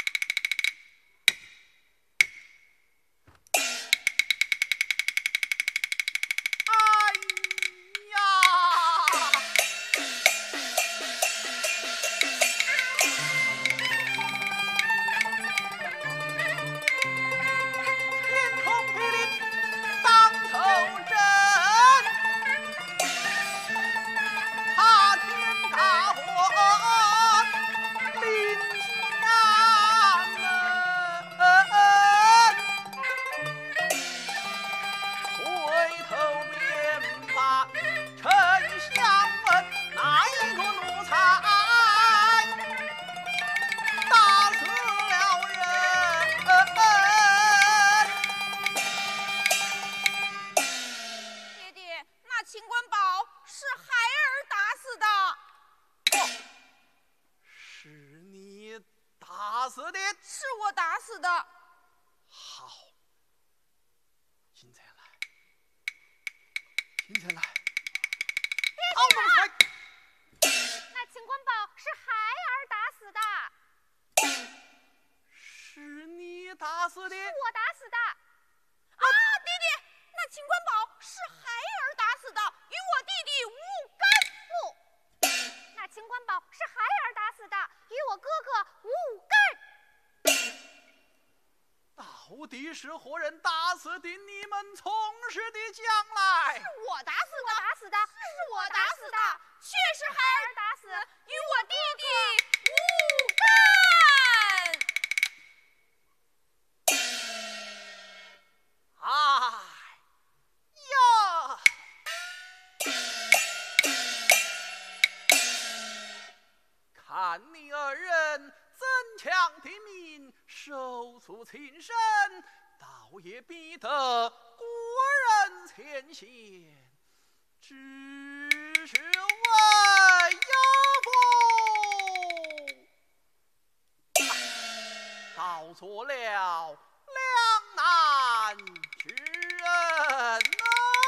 哎呀！天空霹雳当头阵，塌天大火临家门，回头便把丞相问哪一个奴才打死了人？ 爹爹，那秦官宝是孩儿打死的。 是你打死的？ 是我打死的。 好，现在来，现在来。 那秦官宝是孩儿打死的。 是你打死的？ 我打死的。啊，爹爹，那秦官宝是孩儿打死的，与我弟弟无干。不，那秦官宝是孩儿打死的，与我哥哥无干。 到底是何人打死的？你们从实的讲来。 是我打死的，打死的，是我打死的，确是孩儿打死，与我弟弟无干。 哎呀！看你二人增强的名，手足情深，倒也比得国人前贤。只是为有福，倒做了两难之人了。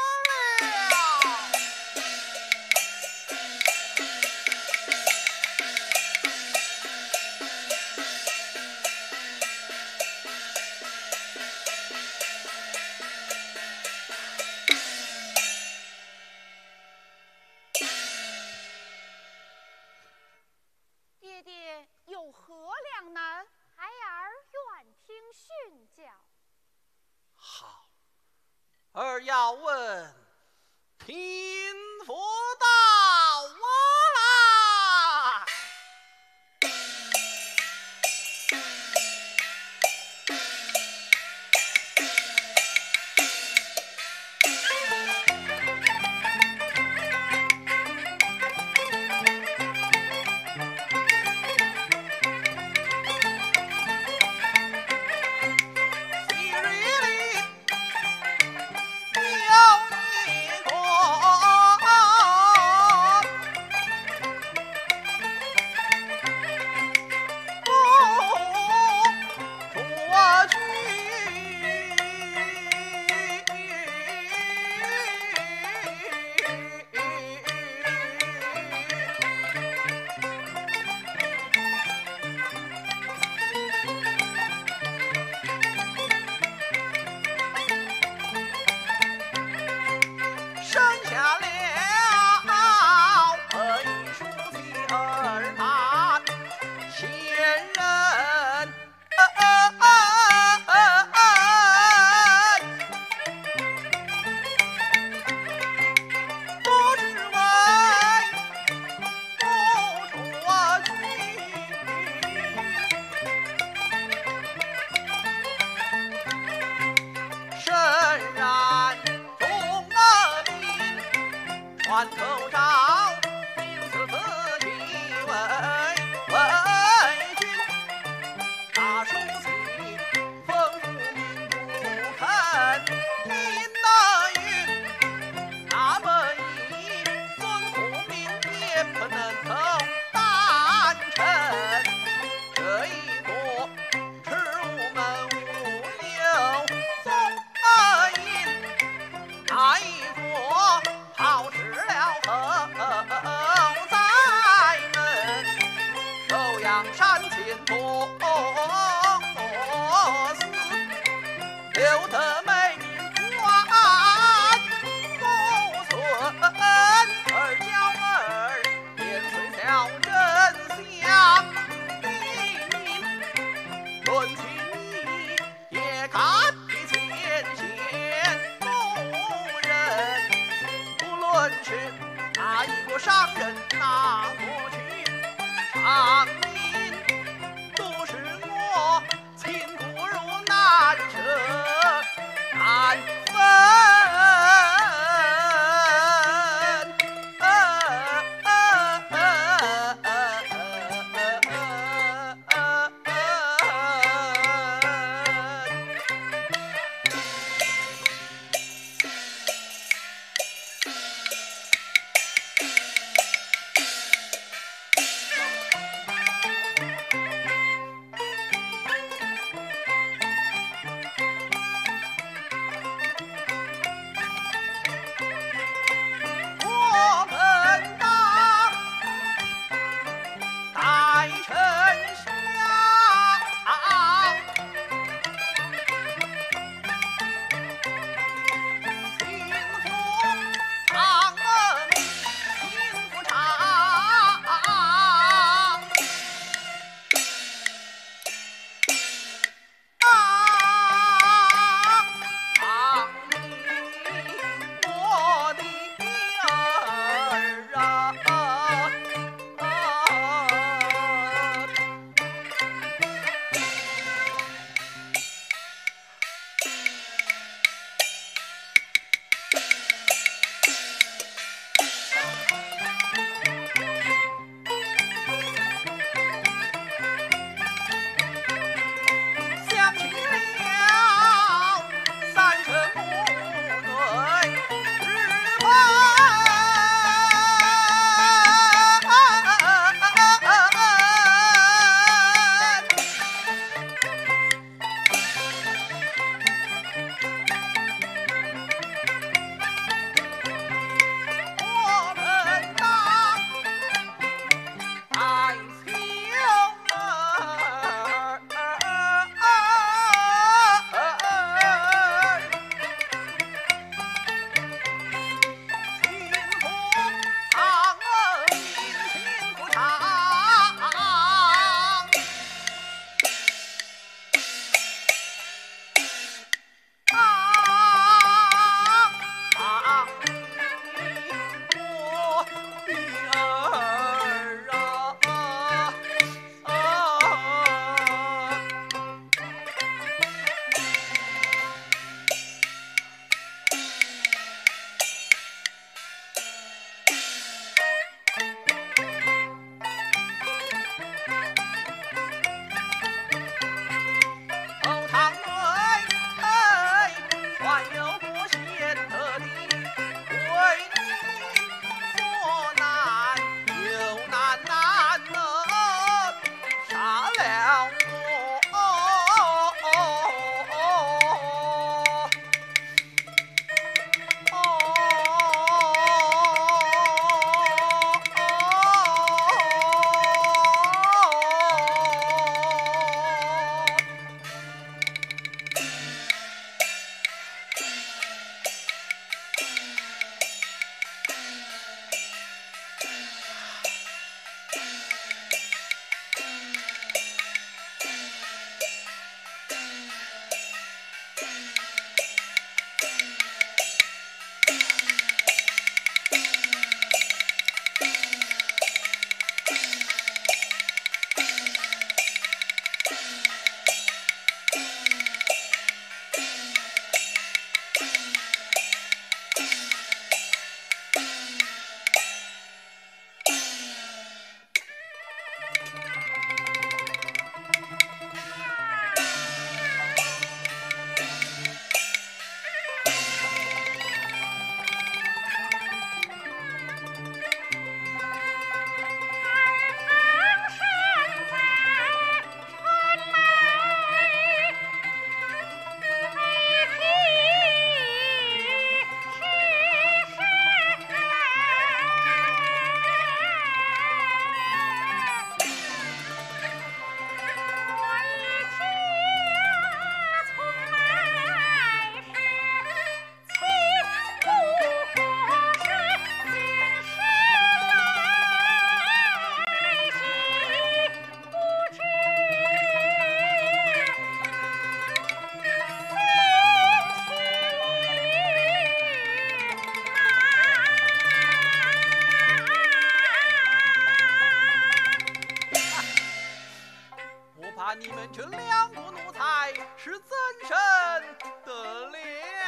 爹爹有何两难？孩儿愿听训教。 好，儿要问贫妇到我来。传头诏， 梁山前多死，留得美名冠不存。二娇儿年岁小，真相明明，论情义也堪比前线夫人。无论是哪一国商人，哪国去，长宁看你们这两个奴才是怎生得了？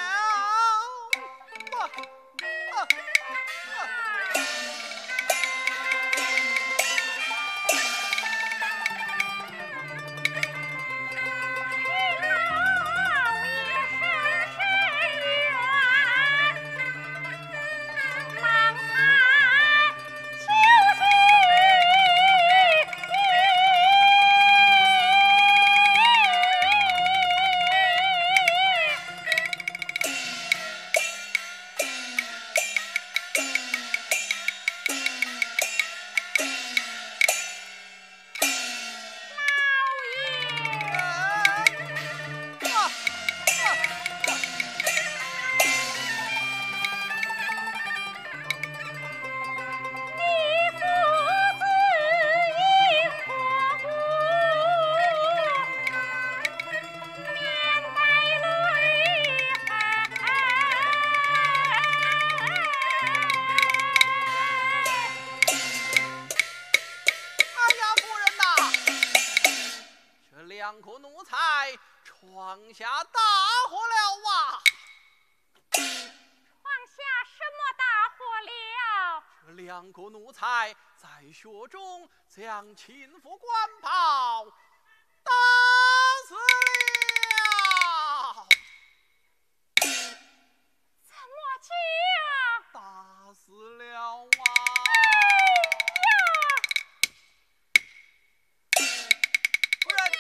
闯下大祸了啊！ 闯下什么大祸了？ 这两个奴才在学中将秦府官袍打死了。 怎么讲？ 打死了啊！夫人，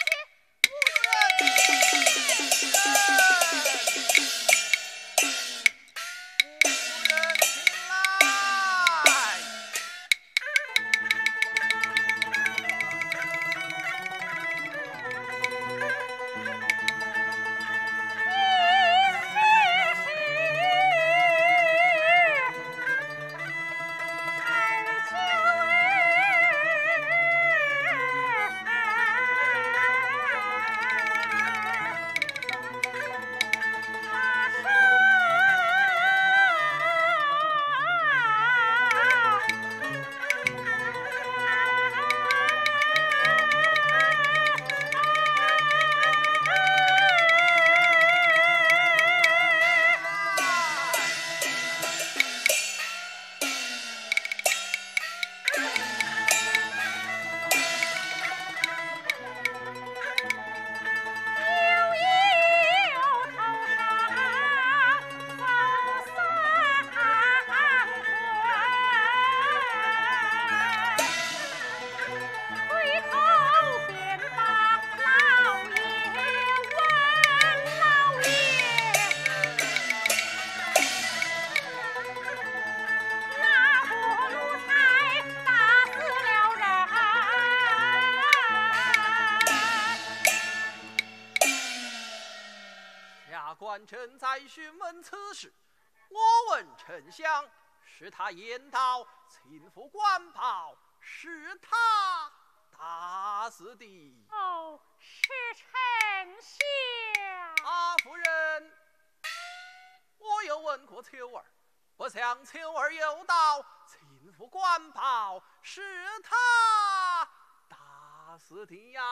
官正在询问此事，我问丞相，是他言道秦府官袍是他打死的。 哦，是丞相。 夫人，我又问过秋儿，不想秋儿又道秦府官袍是他打死的呀。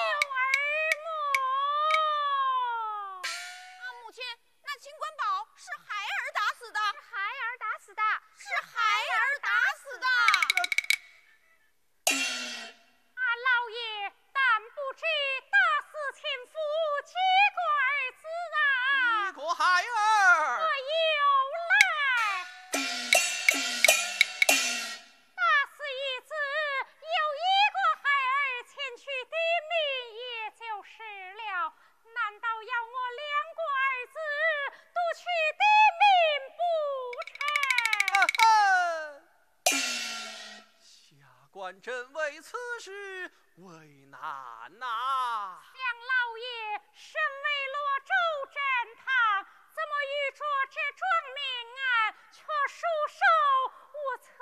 母亲，那秦官宝是孩儿打死的， 孩儿打死的， 是孩儿打死的。 老爷但不知打死秦府几个儿子啊？ 一个孩儿。 又来。打死一子，有一个孩儿前去抵命，也就是了。难道要我两个儿子都去抵命不成？ 下官真为此事为难呐。 梁老爷身为罗州镇堂，怎么遇着这桩命案，却束手无策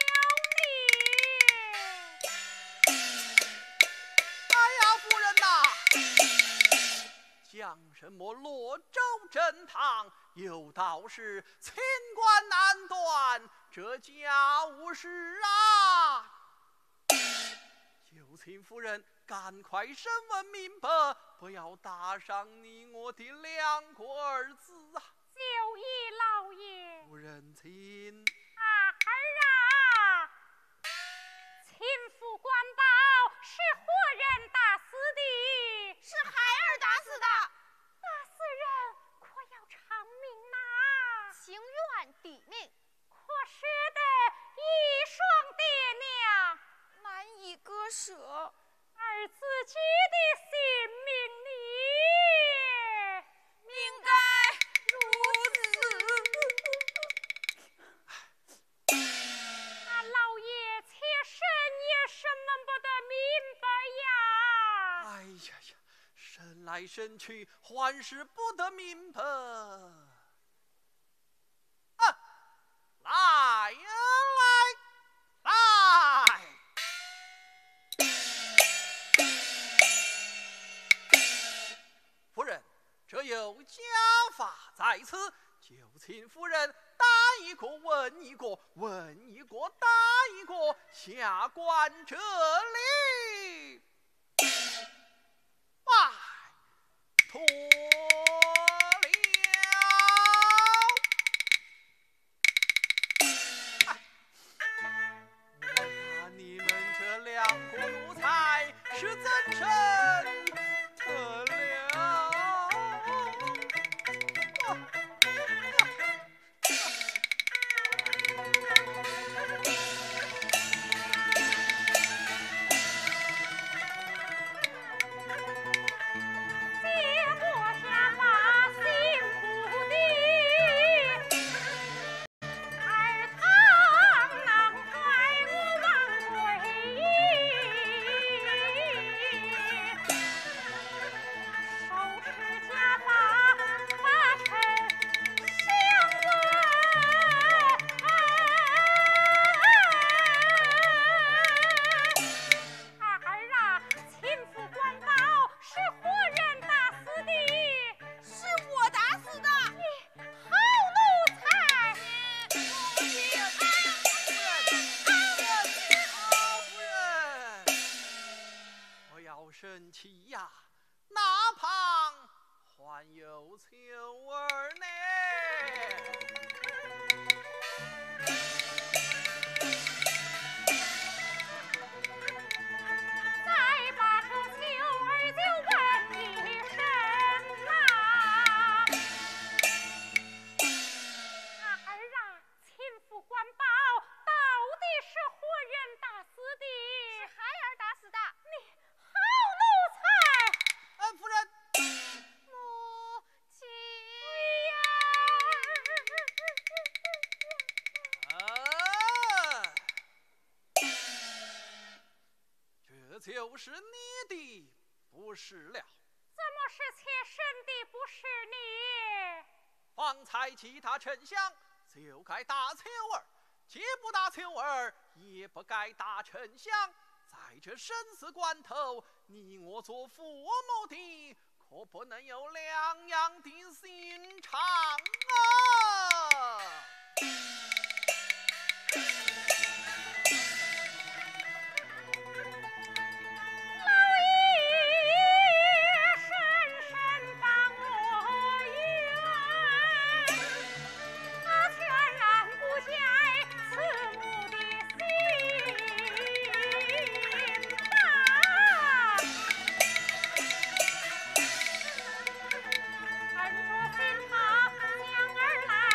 了夫人呐，讲什么罗州镇堂，有道是清官难断这家务事啊。就请夫人赶快审问明白，不要打伤你我的两个儿子啊！ 就依老爷。 夫人请。 儿啊，秦府官报是何人打死的？ 是孩儿打死的。 打死人可要偿命呐？ 情愿抵命， 可舍得一双爹娘， 难以割舍。 儿自己的性命里， 应该如此。 老爷妾身也是弄不得明白呀。 哎呀呀，审来审去，还是不得明白。来呀来！夫人，这有家法在此，就请夫人打一个问一个，问一个打一个，下官这里。拜托了。我把你们这两个奴才是怎生得了？ 结果下马幸福的儿堂能害我王贵，手持家法把臣相问。儿啊，秦府官报是何人打死的？ 是我打死的。 你好奴才！ 夫人，不要生气呀，那旁还有秋儿呢。 再把这秋儿就问一声呐。儿啊，秦府官报到底是何人打死的？ 是孩儿打死的。 你好奴才！ 夫人， 母亲。 这就是你的不是了。 怎么是妾身的不是你？ 方才其他丞相就该打秋儿，既不打秋儿，也不该打丞相。在这生死关头，你我做父母的，可不能有两样的心肠啊！ 深深帮我冤，全然不解慈母的心吧。按着心肠将儿来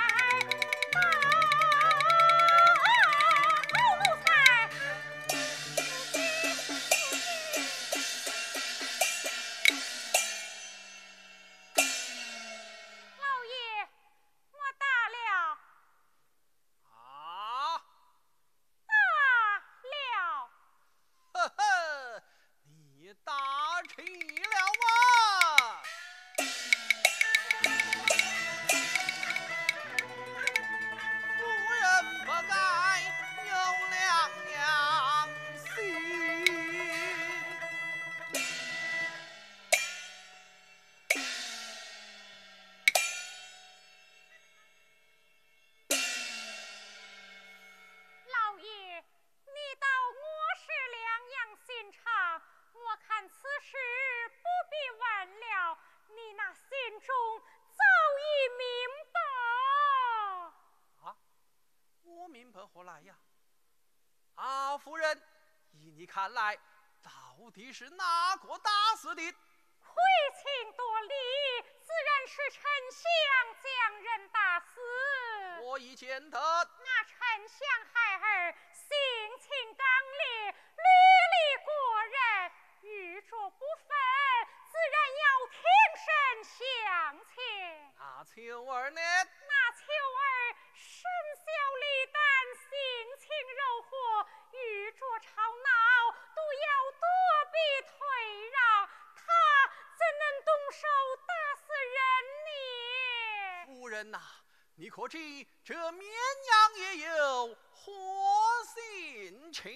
夫人，依你看来，到底是哪个打死的？ 亏情夺理，自然是丞相将人打死。 我已见得那丞相孩儿性情刚烈，屡立过人，与着不分，自然要挺身相前。 那秋儿呢？ 那秋儿身小力胆，性情柔和，遇着吵闹都要躲避退让，他怎能动手打死人呢？ 夫人呐，你可知这绵羊也有活性情？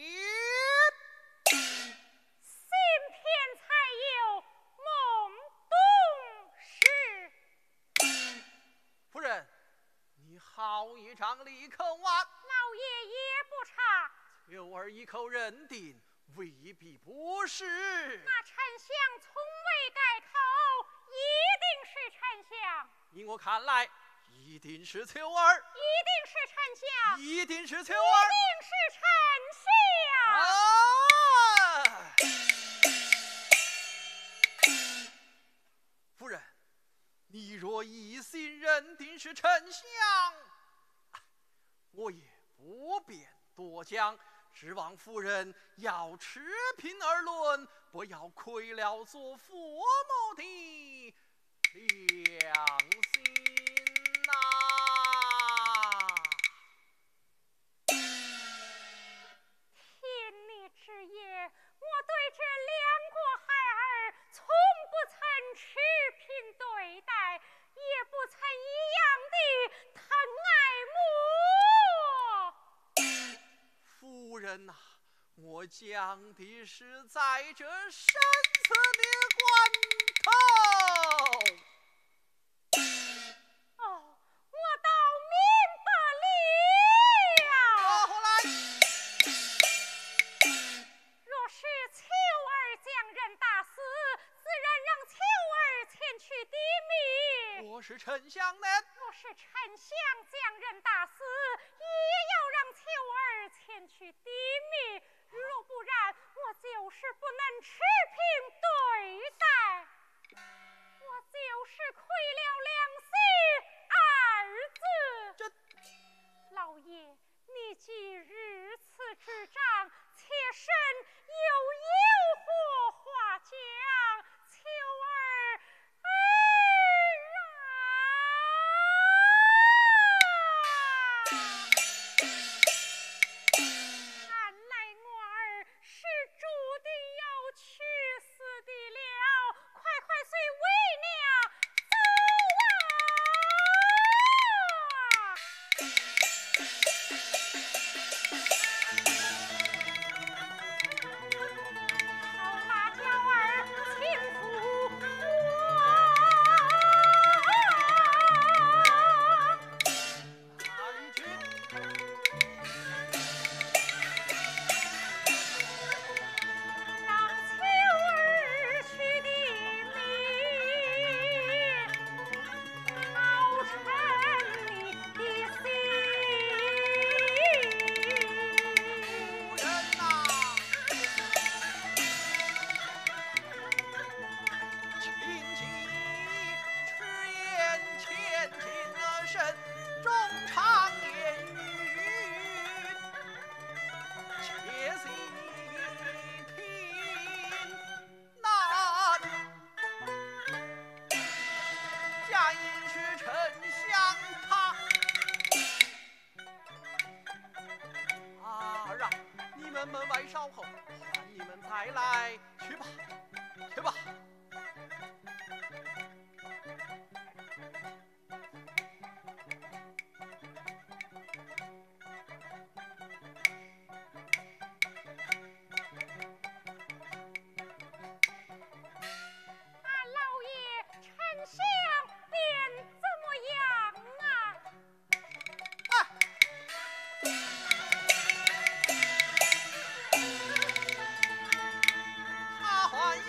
信偏才有懵懂时。 夫人，你好一张利口啊！ 老爷也不差。 秋儿一口认定，未必不是。 那丞相从未改口，一定是丞相。 依我看来，一定是秋儿， 一定是丞相。 一定是秋一儿， 定是丞相。 啊！夫人，你若一心认定是丞相，我也不便多讲，指望夫人要持平而论，不要亏了做父母的良心呐！ 听你之言，我对这两个孩儿从不曾持平对待，也不曾一样的疼爱慕。 夫人呐，我讲的是在这生死的关头。 哦，我倒明白了。 后来， 若是秋儿将人打死，自然让秋儿前去抵命。 我是丞相呢。 若是丞相将人打死，也要让秋儿前去抵命。若不然，我就是不能持平对待，我就是亏了良心二字。老爷，你既如此执掌，妾身又有何话讲？秋儿看来我儿是注定要去死的了，快随为娘走啊！好辣椒儿轻抚我。 哪里去？ 让秋儿去的命，好成你的心。 夫人呐，请记吃言前进了身，中常言语，且细听。那假因是丞相他儿啊，你们门外稍后，换你们再来，去吧，去吧。 俺老爷，丞相便怎么样啊？ 他还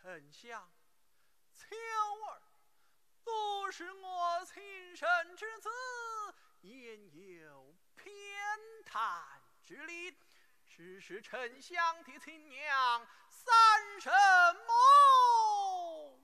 丞相，秋儿都是我亲生之子，焉有偏袒之理？只是丞相的亲娘三圣母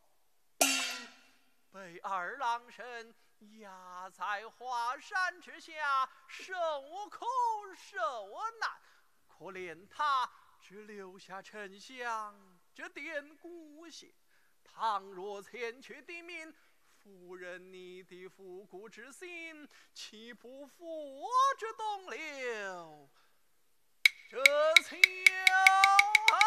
被二郎神压在华山之下，受苦受难，可怜他只留下丞相这点骨血。倘若前去地命，夫人你的复古之心，岂不负我之东流？这秋儿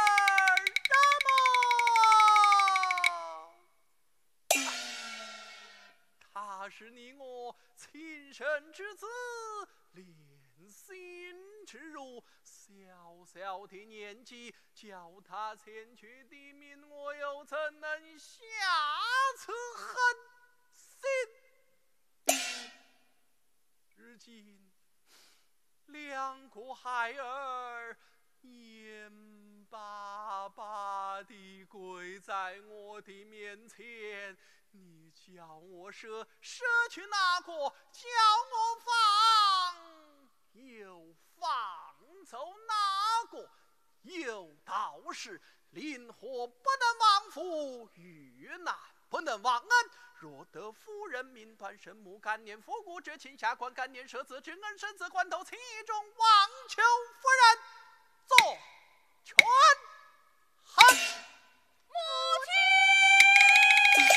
什么？他是你我亲生之子，连心之辱。小小的年纪，叫他前去地命，我又怎能下此狠心？如今两个孩儿眼巴巴地跪在我的面前，你叫我舍去哪个？叫我放又放走哪个？有道是灵活不能忘夫，遇难不能忘恩。若得夫人命断圣母，感念复古之情，下官感念舍子之恩，生子关头，其中望求夫人做权衡。 母亲，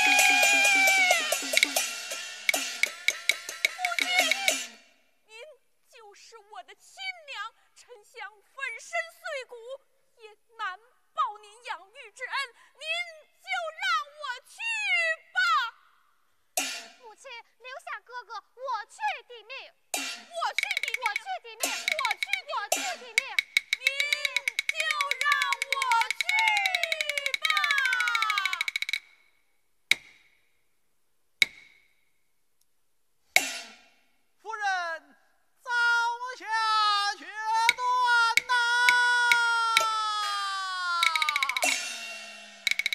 您就是我的亲娘，丞相粉身碎骨也难报您养育之恩，您就让我去吧。 母亲，留下哥哥，我去抵命。 我去抵命， 我去抵命，我去抵命。 您就让我去吧。 夫人早下决断呐！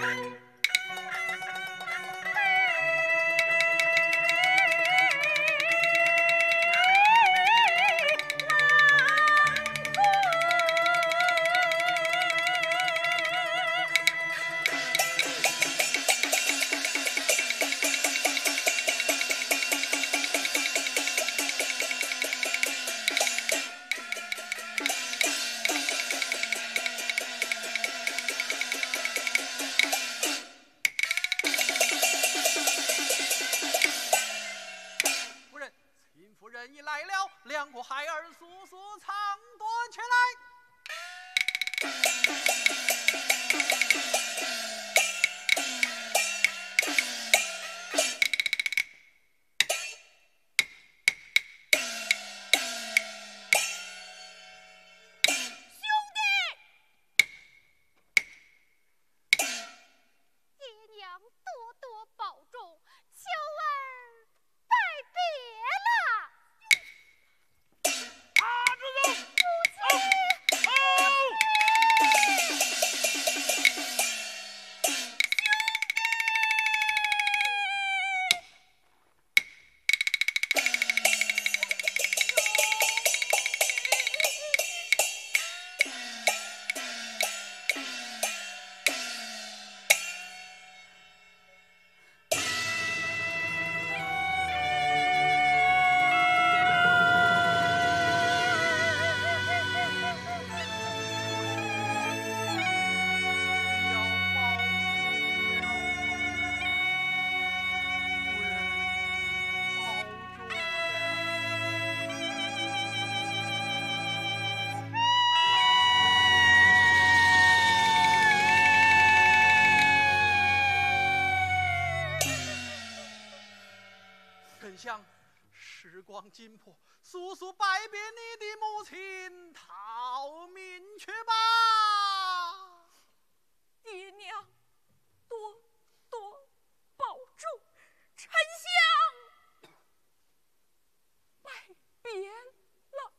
想时光紧迫，速速拜别你的母亲，逃命去吧！ 爹娘，多多保重，丞相拜别了。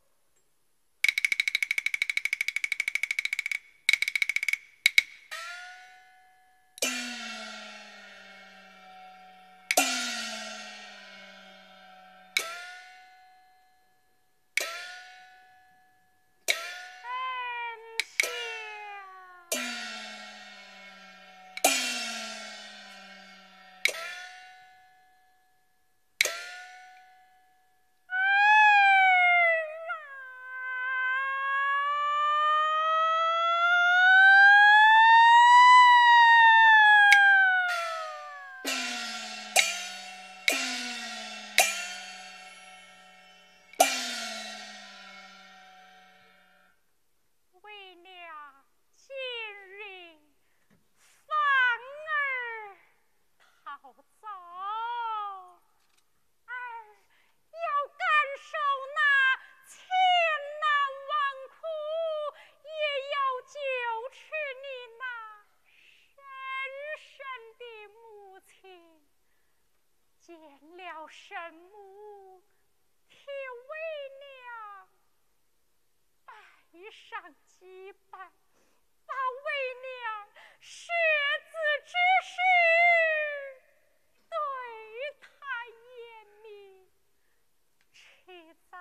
神母替为娘拜上几拜，把为娘舍子之事对他严明，迟早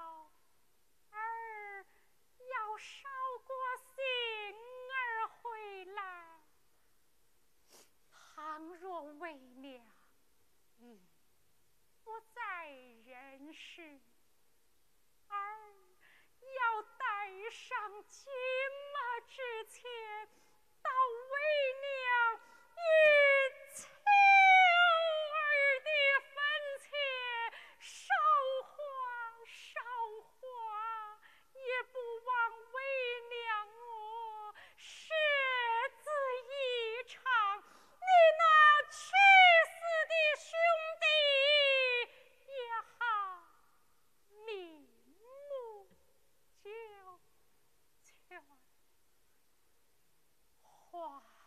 儿要捎过信儿回来。倘若为娘不在人世，儿要带上金马之前，到为娘与秋儿的坟前烧花，也不枉为娘我舍子一场。你那去死的兄弟也好瞑目九泉，花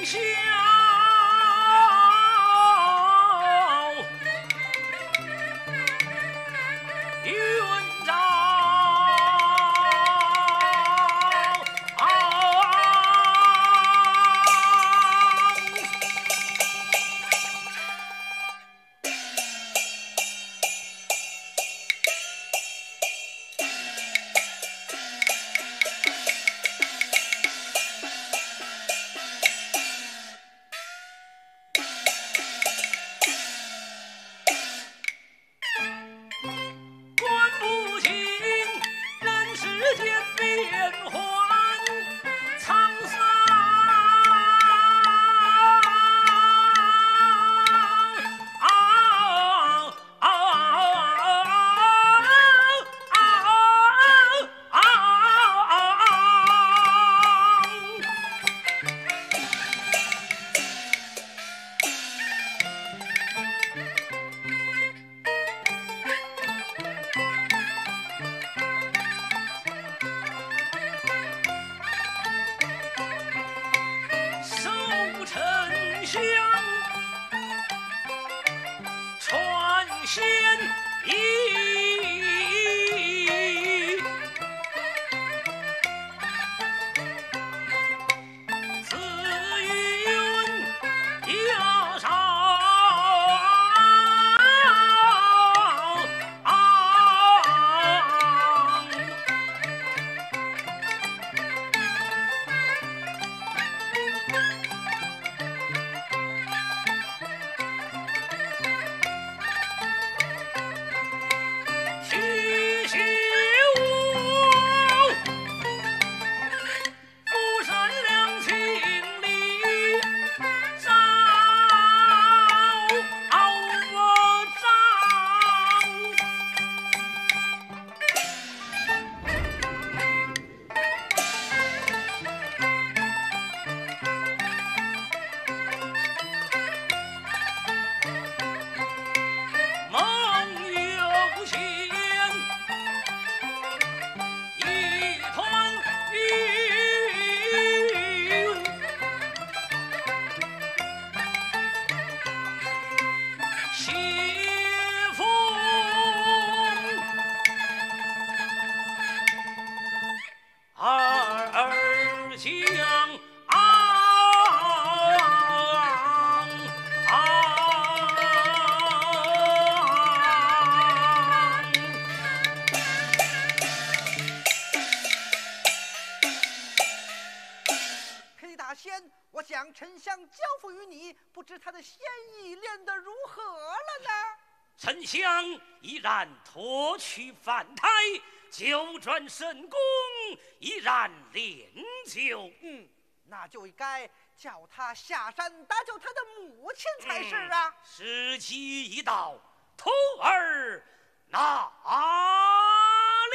丞相交付于你，不知他的嫌疑练得如何了呢？ 丞相已然脱去凡胎，九转神功，已然练就。 那就应该叫他下山搭救他的母亲才是啊！ 时机已到，徒儿哪里？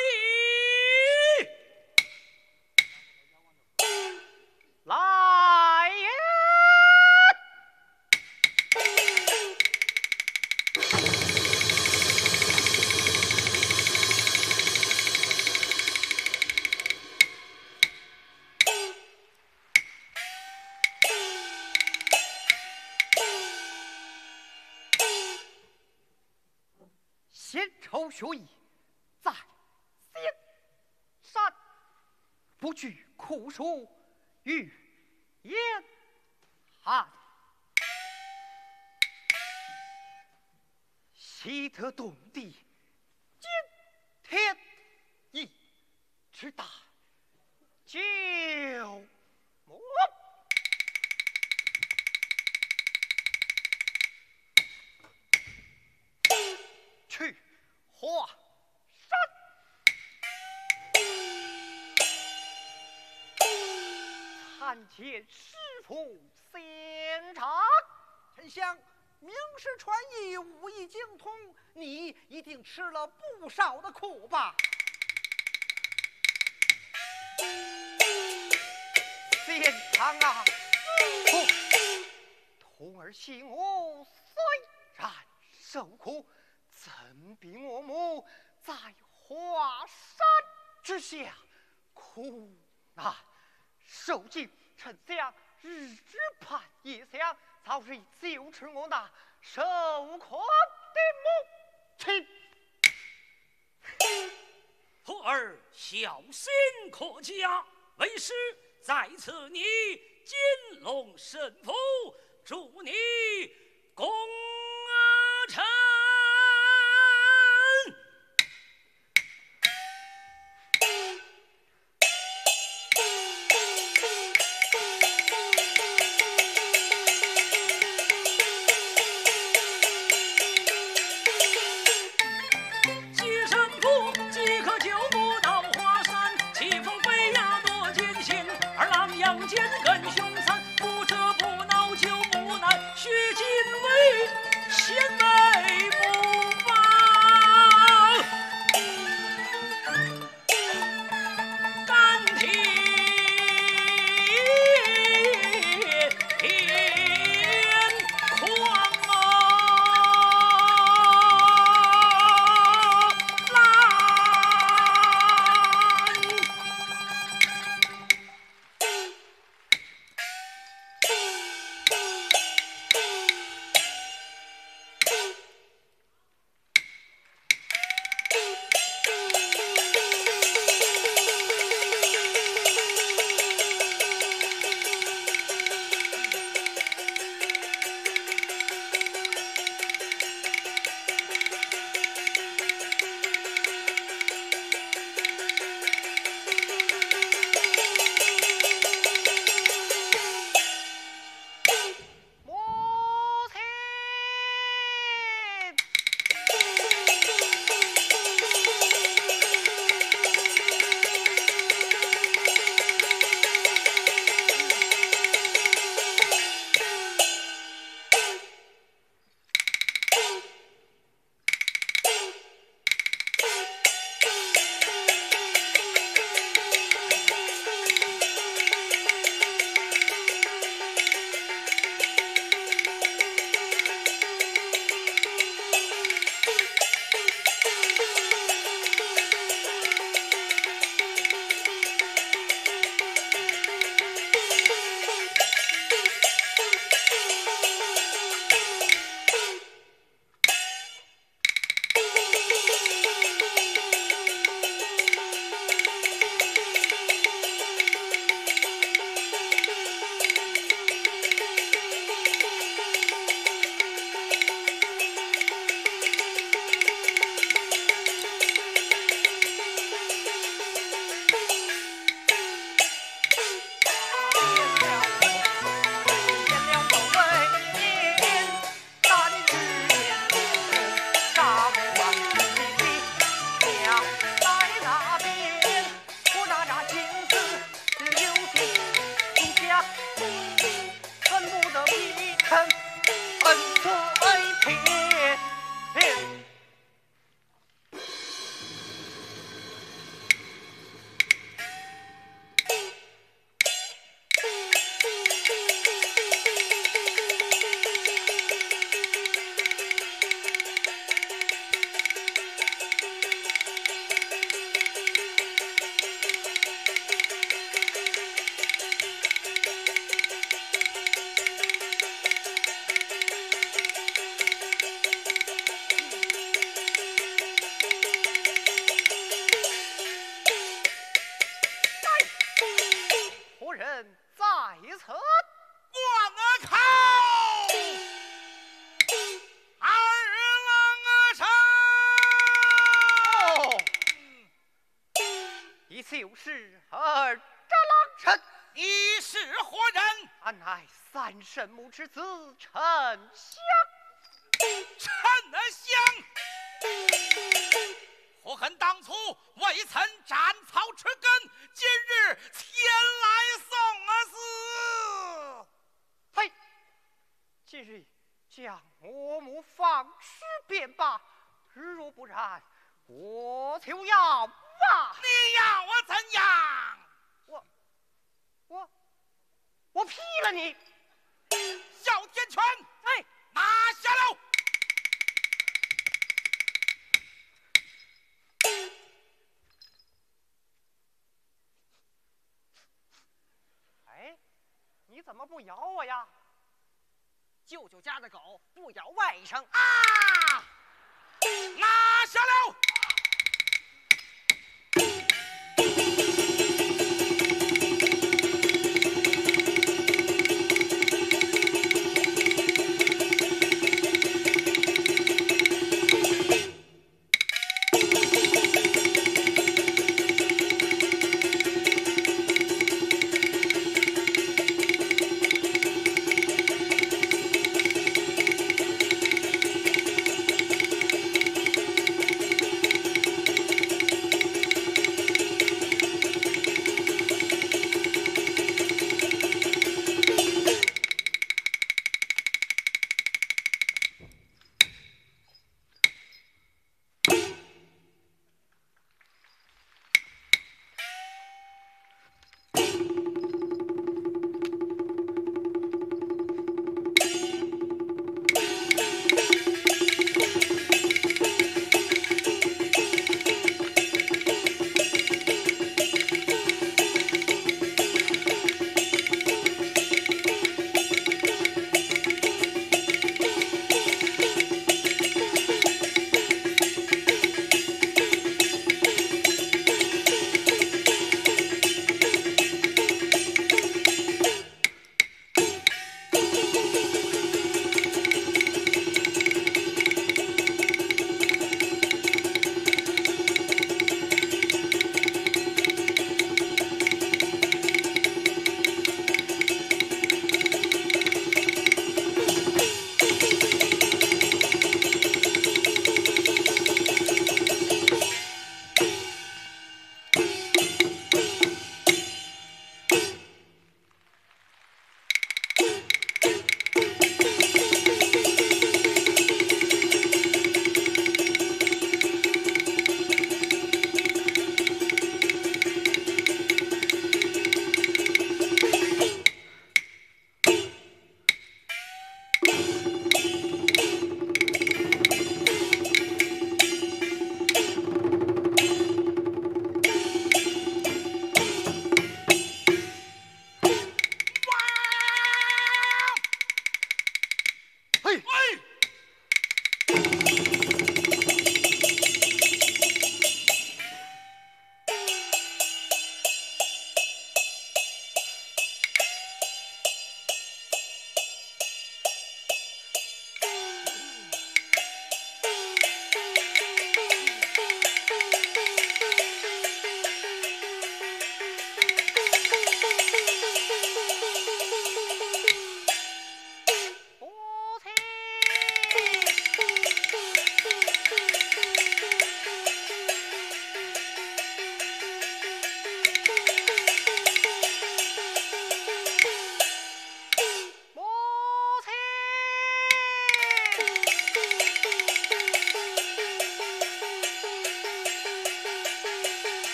来也！ 先抽学艺，在仙山，不惧酷暑与严寒，习得动地惊天意，只打救魔。去华山，参见师傅先场。丞相名师传艺，武艺精通，你一定吃了不少的苦吧？先场啊，童儿姓吴，虽然受苦，怎比我母在华山之下苦难受尽？丞相日日盼早日就是我那受苦的母亲。 徒儿孝心可嘉，为师在此你金龙神符，祝你功成。 就是儿这郎臣， 你是何人？ 俺乃三圣母之子陈香。 陈香，何恨当初未曾斩草除根，今日前来送死？ 嘿，今日将我母放尸便罢，若不然，我就要啊！ 你要我怎样？ 我劈了你！ 哮天犬， 哎， 拿下喽！ 哎，你怎么不咬我呀？ 舅舅家的狗不咬外甥啊！拿下了！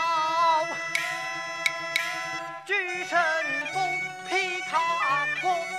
举身风披踏破。